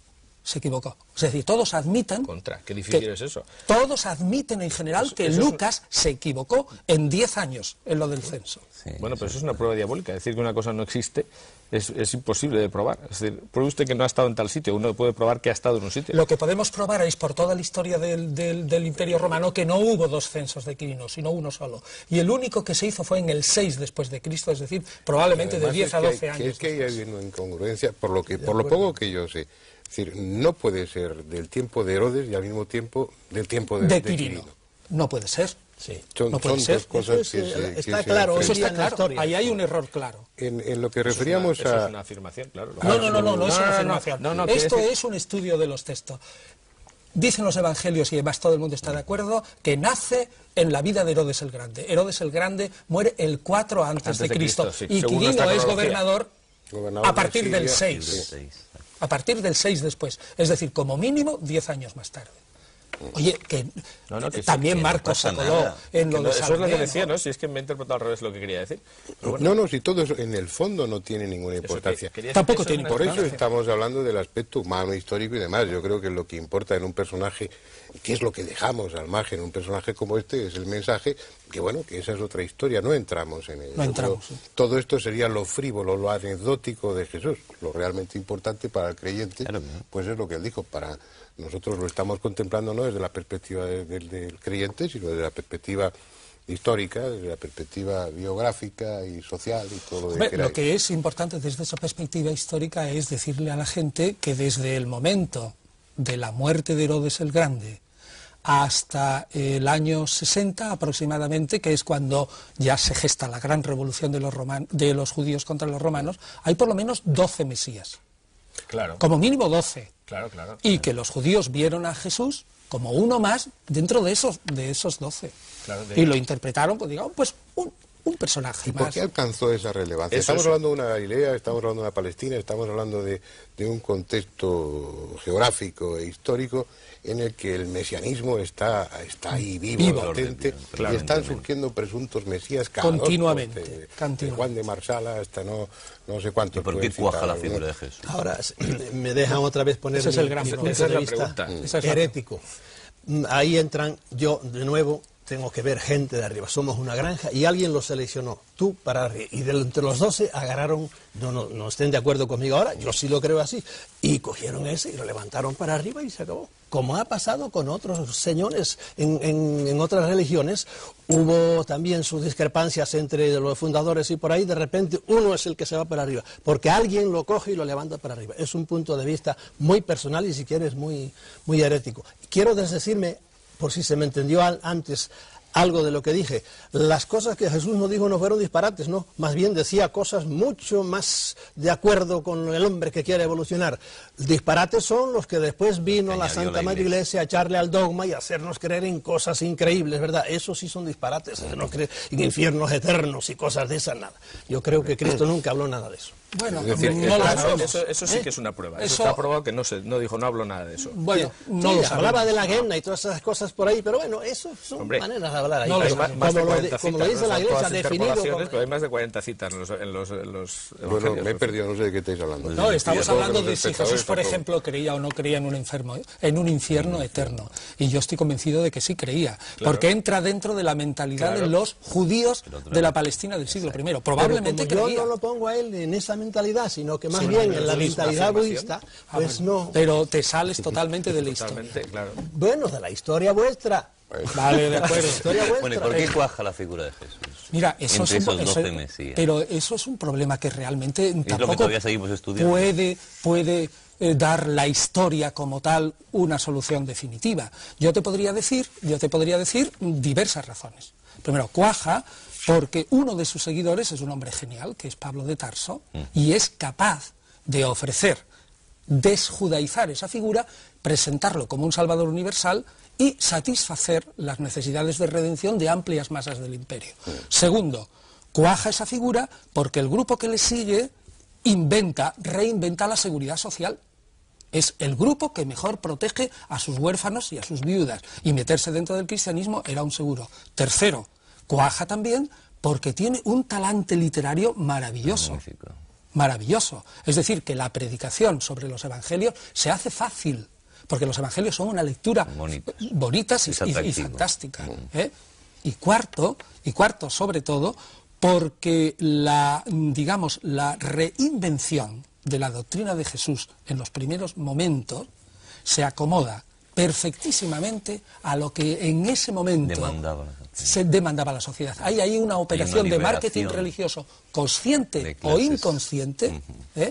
Speaker 2: se equivocó. Es decir, todos admitan...
Speaker 3: Contra, qué difícil
Speaker 2: que-
Speaker 3: es eso.
Speaker 2: Todos admiten en general
Speaker 3: Eso-
Speaker 2: que
Speaker 3: eso es-
Speaker 2: Lucas se equivocó en diez años en lo del censo.
Speaker 5: Sí,
Speaker 3: Bueno, pero eso es una prueba diabólica. Decir que una cosa no existe es, es imposible de probar. Es decir, pruebe usted que no ha estado en tal sitio. Uno puede probar que ha estado en un sitio.
Speaker 2: Lo que podemos probar es por toda la historia del, del- del Imperio Romano que no hubo dos censos de Quirinos, sino uno solo. Y el único que se hizo fue en el seis después de Cristo, es decir, probablemente de
Speaker 1: Además,
Speaker 2: diez
Speaker 1: es
Speaker 2: a
Speaker 1: que hay-
Speaker 2: doce
Speaker 1: que
Speaker 2: años.
Speaker 1: Es que ahí
Speaker 2: después.
Speaker 1: hay una incongruencia, por lo, que, por lo poco que yo sé. Es decir, no puede ser del tiempo de Herodes y al mismo tiempo del tiempo de,
Speaker 2: de
Speaker 1: de
Speaker 2: Quirino.
Speaker 1: Quirino.
Speaker 2: No puede ser.
Speaker 4: Sí.
Speaker 1: Son,
Speaker 2: No puede
Speaker 1: son
Speaker 2: ser.
Speaker 1: dos cosas
Speaker 4: Eso es,
Speaker 1: que
Speaker 4: eh,
Speaker 1: se, que
Speaker 4: está
Speaker 1: se
Speaker 4: claro,
Speaker 2: Eso
Speaker 1: enfrentan.
Speaker 4: día
Speaker 2: está
Speaker 4: en la
Speaker 2: claro.
Speaker 4: historia.
Speaker 2: Ahí hay un error claro.
Speaker 1: En, en lo que
Speaker 3: Eso es una-
Speaker 1: referíamos
Speaker 3: eso
Speaker 1: a...
Speaker 3: es una afirmación, claro.
Speaker 2: No, no, no, no, no es
Speaker 3: No,
Speaker 2: una
Speaker 3: no, no,
Speaker 2: afirmación.
Speaker 3: no, no, quiere
Speaker 2: Esto
Speaker 3: decir-
Speaker 2: es un estudio de los textos. Dicen los evangelios, y además todo el mundo está de acuerdo, que nace en la vida de Herodes el Grande. Herodes el Grande muere el cuatro antes,
Speaker 3: Antes
Speaker 2: de
Speaker 3: de
Speaker 2: Cristo,
Speaker 3: Cristo, sí,
Speaker 2: y
Speaker 3: según
Speaker 2: Quirino
Speaker 3: nuestra
Speaker 2: es
Speaker 3: cronología.
Speaker 2: gobernador,
Speaker 1: Gobernador
Speaker 2: a
Speaker 1: de
Speaker 2: partir del
Speaker 1: Siria,
Speaker 2: seis.
Speaker 5: seis.
Speaker 2: A partir del seis después. Es decir, como mínimo diez años más tarde. Oye, que,
Speaker 3: No, no, que sí,
Speaker 2: también
Speaker 5: que no
Speaker 2: Marcos
Speaker 5: pasa
Speaker 2: se coló
Speaker 5: nada.
Speaker 2: en lo
Speaker 3: Que
Speaker 2: de
Speaker 3: no, eso es lo que
Speaker 2: Salomé,
Speaker 3: decía,
Speaker 2: ¿no?
Speaker 3: ¿no? Si es que me he interpretado al revés lo que quería decir. Pero bueno,
Speaker 1: No, no, si todo eso en el fondo no tiene ninguna
Speaker 3: eso que-
Speaker 1: importancia.
Speaker 3: quería decir
Speaker 2: Tampoco
Speaker 3: que eso
Speaker 2: tiene
Speaker 3: es una
Speaker 1: Por eso
Speaker 3: afirmación.
Speaker 1: estamos hablando del aspecto humano, histórico y demás. Yo creo que lo que importa en un personaje, que es lo que dejamos al margen, un personaje como este, es el mensaje, que bueno, que esa es otra historia, no entramos en ello.
Speaker 2: No entramos,
Speaker 1: Pero
Speaker 2: sí.
Speaker 1: Todo esto sería lo frívolo, lo anecdótico de Jesús. Lo realmente importante para el creyente,
Speaker 5: Claro.
Speaker 1: pues es lo que él dijo. Para nosotros lo estamos contemplando no desde la perspectiva de- del- del creyente, sino desde la perspectiva histórica, desde la perspectiva biográfica y social y todo lo que
Speaker 2: Hombre,
Speaker 1: queráis.
Speaker 2: lo que es importante desde esa perspectiva histórica es decirle a la gente que desde el momento de la muerte de Herodes el Grande hasta el año sesenta aproximadamente, que es cuando ya se gesta la gran revolución de los, roman- de los judíos contra los romanos, hay por lo menos doce mesías,
Speaker 3: Claro,
Speaker 2: como mínimo doce,
Speaker 3: claro, claro.
Speaker 2: y que los judíos vieron a Jesús como uno más dentro de esos de esos doce.
Speaker 3: Claro, de-
Speaker 2: Y lo interpretaron, pues digamos, pues un, un personaje
Speaker 1: ¿Y por
Speaker 2: más.
Speaker 1: qué alcanzó esa relevancia?
Speaker 3: Eso
Speaker 1: Estamos
Speaker 3: es-
Speaker 1: hablando de una Galilea, estamos hablando de una Palestina, estamos hablando de, de un contexto geográfico e histórico en el que el mesianismo está, está ahí vivo,
Speaker 2: Vivo.
Speaker 1: latente,
Speaker 5: Claro,
Speaker 1: y están
Speaker 5: claramente.
Speaker 1: surgiendo presuntos mesías cada dos,
Speaker 2: Continuamente,
Speaker 1: de, de
Speaker 2: continuamente.
Speaker 1: Juan de Marsala hasta no, no sé cuántos.
Speaker 5: ¿Y por qué
Speaker 1: pueden
Speaker 5: cuaja
Speaker 1: citar
Speaker 5: la
Speaker 1: algunos.
Speaker 5: figura de Jesús?
Speaker 4: Ahora, me dejan otra vez poner
Speaker 2: Ese es
Speaker 4: mi,
Speaker 2: el gran
Speaker 4: mi
Speaker 2: problema.
Speaker 4: punto
Speaker 3: Esa es
Speaker 4: de
Speaker 3: la
Speaker 4: vista
Speaker 3: pregunta.
Speaker 2: Esa es la-
Speaker 4: herético. Mm, Ahí entran, yo de nuevo tengo que ver gente de arriba. Somos una granja y alguien los seleccionó, tú para arriba. Y de entre los doce agarraron, no, no, no estén de acuerdo conmigo ahora, yo sí lo creo así, y cogieron ese y lo levantaron para arriba y se acabó. Como ha pasado con otros señores en, en, en otras religiones, hubo también sus discrepancias entre los fundadores y por ahí, de repente uno es el que se va para arriba, porque alguien lo coge y lo levanta para arriba. Es un punto de vista muy personal y si quieres muy, muy herético. Quiero desdecirme, por si se me entendió al- antes algo de lo que dije, las cosas que Jesús no dijo no fueron disparates, no, más bien decía cosas mucho más de acuerdo con el hombre que quiere evolucionar. Disparates son los que después vino la
Speaker 5: Añadió
Speaker 4: Santa
Speaker 5: la
Speaker 4: Madre
Speaker 5: Iglesia.
Speaker 4: Iglesia a echarle al dogma y a hacernos creer en cosas increíbles, ¿verdad? Esos sí son disparates, no creer en infiernos eternos y cosas de esas, nada. Yo creo que Cristo nunca habló nada de eso.
Speaker 2: Bueno,
Speaker 1: Es decir,
Speaker 2: no
Speaker 1: que
Speaker 2: lo
Speaker 1: claro,
Speaker 2: sabemos.
Speaker 3: Eso, eso sí
Speaker 2: ¿eh?
Speaker 3: que es una prueba. Eso,
Speaker 2: Eso-
Speaker 3: está probado que no, se, no dijo, no habló nada de eso.
Speaker 2: Bueno, no
Speaker 4: Sí,
Speaker 2: lo sabemos.
Speaker 4: hablaba de la guerra y todas esas cosas por ahí, pero bueno, eso son
Speaker 3: Hombre,
Speaker 4: maneras de hablar ahí.
Speaker 2: no lo
Speaker 3: Hay
Speaker 4: Como
Speaker 3: más,
Speaker 2: sabemos.
Speaker 3: más de
Speaker 4: lo,
Speaker 3: cuarenta
Speaker 4: de- como lo
Speaker 3: citas,
Speaker 4: dice
Speaker 3: ¿no?
Speaker 4: la
Speaker 3: Son
Speaker 4: Iglesia,
Speaker 3: todas
Speaker 4: definido
Speaker 3: interpolaciones,
Speaker 4: como...
Speaker 3: pero hay más de cuarenta citas en los, en los, en los
Speaker 1: Bueno,
Speaker 3: evangelios.
Speaker 1: me he perdido, no sé de qué estáis hablando.
Speaker 2: No, estamos
Speaker 1: Y a todos
Speaker 2: hablando
Speaker 1: los
Speaker 2: de si
Speaker 1: espectadores
Speaker 2: Jesús, por
Speaker 1: tampoco.
Speaker 2: ejemplo, creía o no creía en un enfermo, en un infierno eterno. Y yo estoy convencido de que sí creía, porque entra dentro de la mentalidad
Speaker 3: Claro.
Speaker 2: de los judíos de la Palestina del siglo primero. Probablemente
Speaker 4: Pero como
Speaker 2: creía.
Speaker 4: yo no lo pongo a él en esa mentalidad, sino que más
Speaker 2: Sí,
Speaker 4: bien
Speaker 2: no,
Speaker 4: en la
Speaker 3: eso es una
Speaker 4: mentalidad
Speaker 3: afirmación.
Speaker 4: budista,
Speaker 2: Ah,
Speaker 4: pues
Speaker 2: bueno,
Speaker 4: no.
Speaker 2: Pero te sales totalmente de la historia.
Speaker 3: Totalmente, claro.
Speaker 4: Bueno, de la historia vuestra.
Speaker 2: Vale, de acuerdo.
Speaker 4: Historia vuestra.
Speaker 5: Bueno, ¿y por qué cuaja la figura de Jesús?
Speaker 2: Mira, eso
Speaker 5: Entre
Speaker 2: es un,
Speaker 5: esos
Speaker 2: eso-
Speaker 5: doce mesías.
Speaker 2: pero eso es un problema que realmente
Speaker 5: que
Speaker 2: tampoco
Speaker 5: todavía seguimos estudiando.
Speaker 2: puede, puede eh, dar la historia como tal una solución definitiva. Yo te podría decir, yo te podría decir diversas razones. Primero, cuaja porque uno de sus seguidores es un hombre genial, que es Pablo de Tarso, y es capaz de ofrecer, desjudaizar esa figura, presentarlo como un salvador universal y satisfacer las necesidades de redención de amplias masas del imperio. Segundo, cuaja esa figura porque el grupo que le sigue inventa, reinventa la seguridad social. Es el grupo que mejor protege a sus huérfanos y a sus viudas, y meterse dentro del cristianismo era un seguro. Tercero, cuaja también porque tiene un talante literario maravilloso.
Speaker 5: Magnífico.
Speaker 2: Maravilloso. Es decir, que la predicación sobre los evangelios se hace fácil, porque los evangelios son una lectura
Speaker 5: Bonitas.
Speaker 2: bonitas y,
Speaker 5: Es
Speaker 2: y- y
Speaker 5: atractivo.
Speaker 2: fantástica. ¿eh? Y cuarto, y cuarto sobre todo, porque la, digamos, la reinvención de la doctrina de Jesús en los primeros momentos se acomoda perfectísimamente a lo que en ese momento
Speaker 5: Demandaba la sociedad.
Speaker 2: se demandaba la sociedad. Hay ahí una operación de
Speaker 5: liberación
Speaker 2: marketing religioso consciente
Speaker 5: de
Speaker 2: o
Speaker 5: clases.
Speaker 2: inconsciente, ¿eh?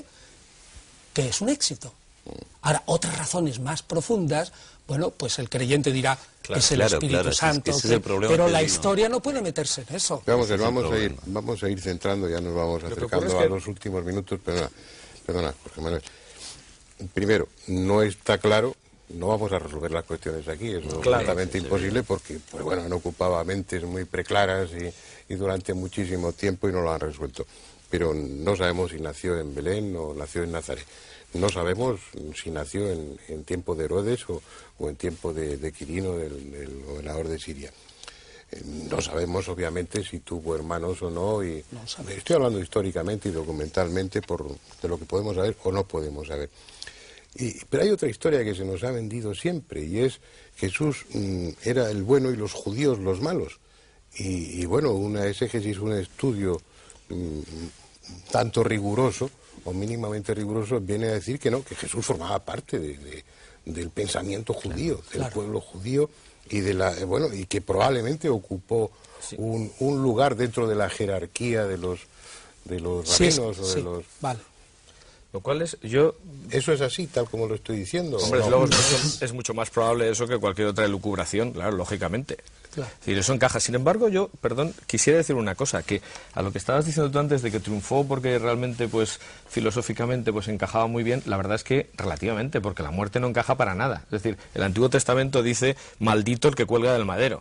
Speaker 2: que es un éxito. Ahora, otras razones más profundas, bueno, pues el creyente dirá
Speaker 5: Claro,
Speaker 2: es el
Speaker 5: claro,
Speaker 2: Espíritu
Speaker 5: claro, es que
Speaker 2: Santo,
Speaker 5: ese es
Speaker 2: que-
Speaker 5: el problema
Speaker 2: pero
Speaker 5: que
Speaker 2: la
Speaker 5: digo.
Speaker 2: historia no puede meterse en eso.
Speaker 1: Vamos, a ver,
Speaker 5: Ese es el
Speaker 1: vamos a ir,
Speaker 5: problema.
Speaker 1: vamos a ir centrando, ya nos vamos
Speaker 3: Lo que
Speaker 1: acercando
Speaker 3: ocurre es
Speaker 1: a
Speaker 3: que-
Speaker 1: los últimos minutos. Perdona, perdona, Jorge Manuel. Primero, no está claro, no vamos a resolver las cuestiones aquí, es completamente imposible porque, pues bueno, han ocupado a mentes muy preclaras y, y durante muchísimo tiempo y no lo han resuelto. Pero no sabemos si nació en Belén o nació en Nazaret. No sabemos si nació en, en tiempo de Herodes o, o en tiempo de, de Quirino, del, del gobernador de Siria. Eh, No sabemos, obviamente, si tuvo hermanos o no, y estoy hablando históricamente y documentalmente por de lo que podemos saber o no podemos saber. Y, pero hay otra historia que se nos ha vendido siempre, y es Jesús mm, era el bueno y los judíos los malos. Y, y bueno, una exégesis, un estudio mm, tanto riguroso o mínimamente riguroso viene a decir que no, que Jesús formaba parte de, de- del pensamiento judío, del
Speaker 2: claro.
Speaker 1: pueblo judío, y de la eh, bueno y que probablemente ocupó un, un lugar dentro de la jerarquía de los de los
Speaker 2: Sí,
Speaker 1: rabinos o de
Speaker 2: sí,
Speaker 1: los
Speaker 2: vale.
Speaker 3: Lo cual es, yo,
Speaker 1: eso es así tal como lo estoy diciendo. ¿o
Speaker 3: hombre,
Speaker 1: no?
Speaker 3: luego es mucho, es mucho más probable eso que cualquier otra elucubración, claro, lógicamente.
Speaker 2: Claro.
Speaker 3: Es decir, eso encaja. Sin embargo, yo, perdón, quisiera decir una cosa, que a lo que estabas diciendo tú antes de que triunfó porque realmente, pues, filosóficamente, pues encajaba muy bien, la verdad es que relativamente, porque la muerte no encaja para nada. Es decir, el Antiguo Testamento dice, maldito el que cuelga del madero.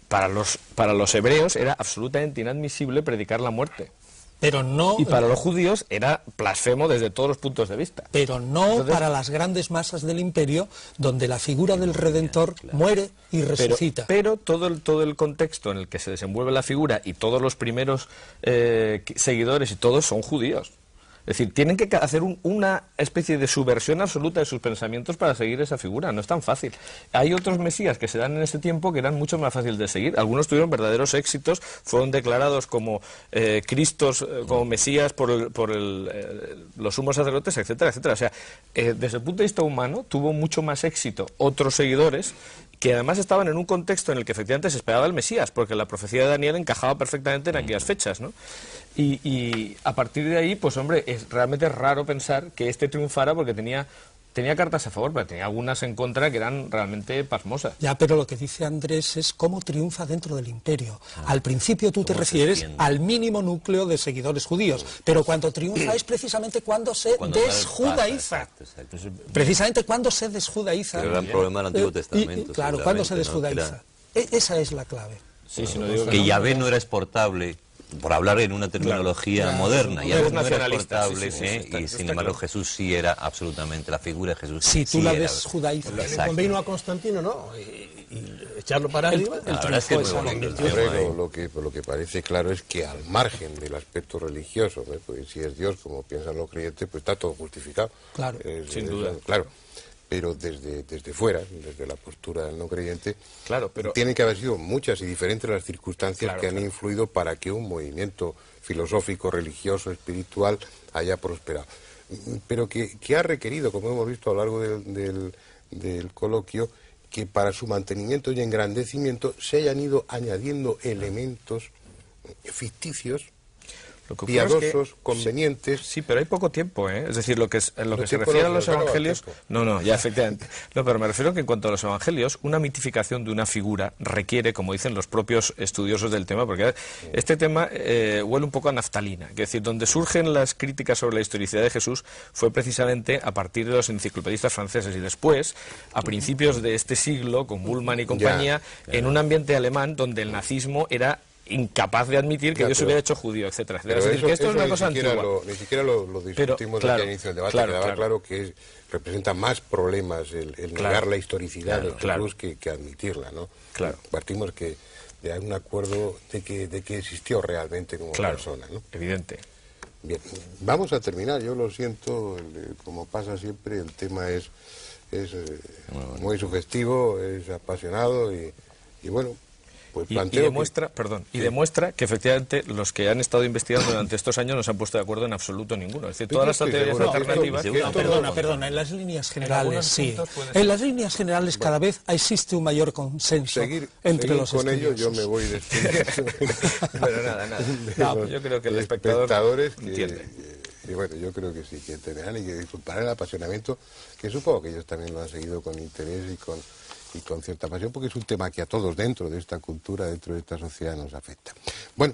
Speaker 3: para los, para los hebreos era absolutamente inadmisible predicar la muerte.
Speaker 2: Pero no,
Speaker 3: y para los judíos era blasfemo desde todos los puntos de vista.
Speaker 2: Pero no Entonces, para las grandes masas del imperio, donde la figura del Redentor claro. muere y resucita.
Speaker 3: Pero, pero todo, el, todo el contexto en el que se desenvuelve la figura y todos los primeros eh, seguidores y todos son judíos. Es decir, tienen que hacer un, una especie de subversión absoluta de sus pensamientos para seguir esa figura, no es tan fácil. Hay otros mesías que se dan en ese tiempo que eran mucho más fáciles de seguir. Algunos tuvieron verdaderos éxitos, fueron declarados como eh, Cristos, eh, como mesías por, el, por el, eh, los sumos sacerdotes, etcétera, etcétera. O sea, eh, desde el punto de vista humano tuvo mucho más éxito otros seguidores que además estaban en un contexto en el que efectivamente se esperaba el Mesías, porque la profecía de Daniel encajaba perfectamente en aquellas fechas, ¿no? Y, y a partir de ahí, pues hombre, es realmente raro pensar que este triunfara porque tenía, tenía cartas a favor, pero tenía algunas en contra que eran realmente pasmosas.
Speaker 2: Ya, pero lo que dice Andrés es cómo triunfa dentro del imperio. Ah, al principio tú te refieres al mínimo núcleo de seguidores judíos, pero cuando triunfa es precisamente cuando se cuando desjudaiza. Exacto, exacto. Precisamente cuando se desjudaiza.
Speaker 5: El gran problema del Antiguo Testamento.
Speaker 2: Y, claro, cuando se desjudaiza. ¿no? Era... Esa es la clave.
Speaker 5: Sí, si no digo que, que Yahvé no era exportable, por hablar en una terminología claro, moderna, ya no era exportable, sí, sí, ¿eh? sí, y sin embargo claro. Jesús sí era absolutamente, la figura de Jesús
Speaker 2: sí,
Speaker 5: sí
Speaker 2: tú la
Speaker 5: era,
Speaker 2: ves judaíza.
Speaker 4: Le convino a Constantino, ¿no? Y, y echarlo para arriba.
Speaker 5: La verdad es que es muy bonito.
Speaker 1: Lo, lo, que, lo que parece claro es que al margen del aspecto religioso, ¿eh? Pues si es Dios, como piensan los creyentes, pues está todo justificado.
Speaker 2: Claro,
Speaker 1: es,
Speaker 3: sin
Speaker 1: es,
Speaker 3: duda.
Speaker 1: Claro. Pero desde, desde fuera, desde la postura del no creyente,
Speaker 3: claro, pero...
Speaker 1: tienen que haber sido muchas y diferentes las circunstancias
Speaker 3: claro,
Speaker 1: que han
Speaker 3: claro.
Speaker 1: influido para que un movimiento filosófico, religioso, espiritual haya prosperado. Pero que, que ha requerido, como hemos visto a lo largo del, del, del coloquio, que para su mantenimiento y engrandecimiento se hayan ido añadiendo elementos ficticios,
Speaker 3: Lo que
Speaker 1: piadosos,
Speaker 3: es que,
Speaker 1: convenientes.
Speaker 3: Sí, sí, pero hay poco tiempo, ¿eh? Es decir, lo que, es, en lo que se refiere a los evangelios... No, no, ya, efectivamente. No, pero me refiero que en cuanto a los evangelios, una mitificación de una figura requiere, como dicen los propios estudiosos del tema, porque este tema eh, huele un poco a naftalina. Es decir, donde surgen las críticas sobre la historicidad de Jesús fue precisamente a partir de los enciclopedistas franceses y después, a principios de este siglo, con Bullmann y compañía, ya, ya. en un ambiente alemán donde el nazismo era incapaz de admitir que ya, Dios pero, hubiera hecho judío, etcétera. Es decir,
Speaker 1: eso,
Speaker 3: que esto es una cosa
Speaker 1: antigua.
Speaker 3: Lo,
Speaker 1: ni siquiera lo, lo discutimos pero, claro, al inicio del debate, claro, quedaba claro, claro que es, representa más problemas el, el claro, negar la historicidad claro, de Jesús claro. que, que admitirla, ¿no?
Speaker 3: Claro.
Speaker 1: Partimos que de un acuerdo de que, de que existió realmente como
Speaker 3: claro,
Speaker 1: persona, ¿no?
Speaker 3: Evidente.
Speaker 1: Bien, vamos a terminar, yo lo siento, el, como pasa siempre, el tema es, es eh, bueno, muy sugestivo, es apasionado y, y bueno... Pues
Speaker 3: y, y demuestra, que... perdón, sí. y demuestra que efectivamente los que han estado investigando durante estos años no se han puesto de acuerdo en absoluto ninguno. Es decir, todas las teorías alternativas...
Speaker 2: No, no, perdona, perdona, en las líneas generales sí. En las líneas generales cada vez existe un mayor consenso
Speaker 1: seguir,
Speaker 2: entre
Speaker 1: seguir
Speaker 2: los
Speaker 1: con
Speaker 2: estudiosos.
Speaker 1: ello yo me voy despidiendo.
Speaker 3: Pero nada, nada. No, yo creo que el espectador
Speaker 1: espectadores que,
Speaker 3: entiende.
Speaker 1: Y bueno, yo creo que sí, que entenderán y que disfrutarán el apasionamiento, que supongo que ellos también lo han seguido con interés y con... y con cierta pasión, porque es un tema que a todos dentro de esta cultura, dentro de esta sociedad nos afecta. Bueno,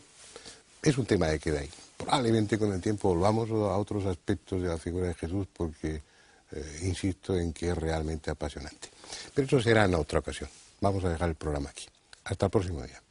Speaker 1: es un tema que queda ahí. Probablemente con el tiempo volvamos a otros aspectos de la figura de Jesús, porque eh, insisto en que es realmente apasionante. Pero eso será en otra ocasión. Vamos a dejar el programa aquí. Hasta el próximo día.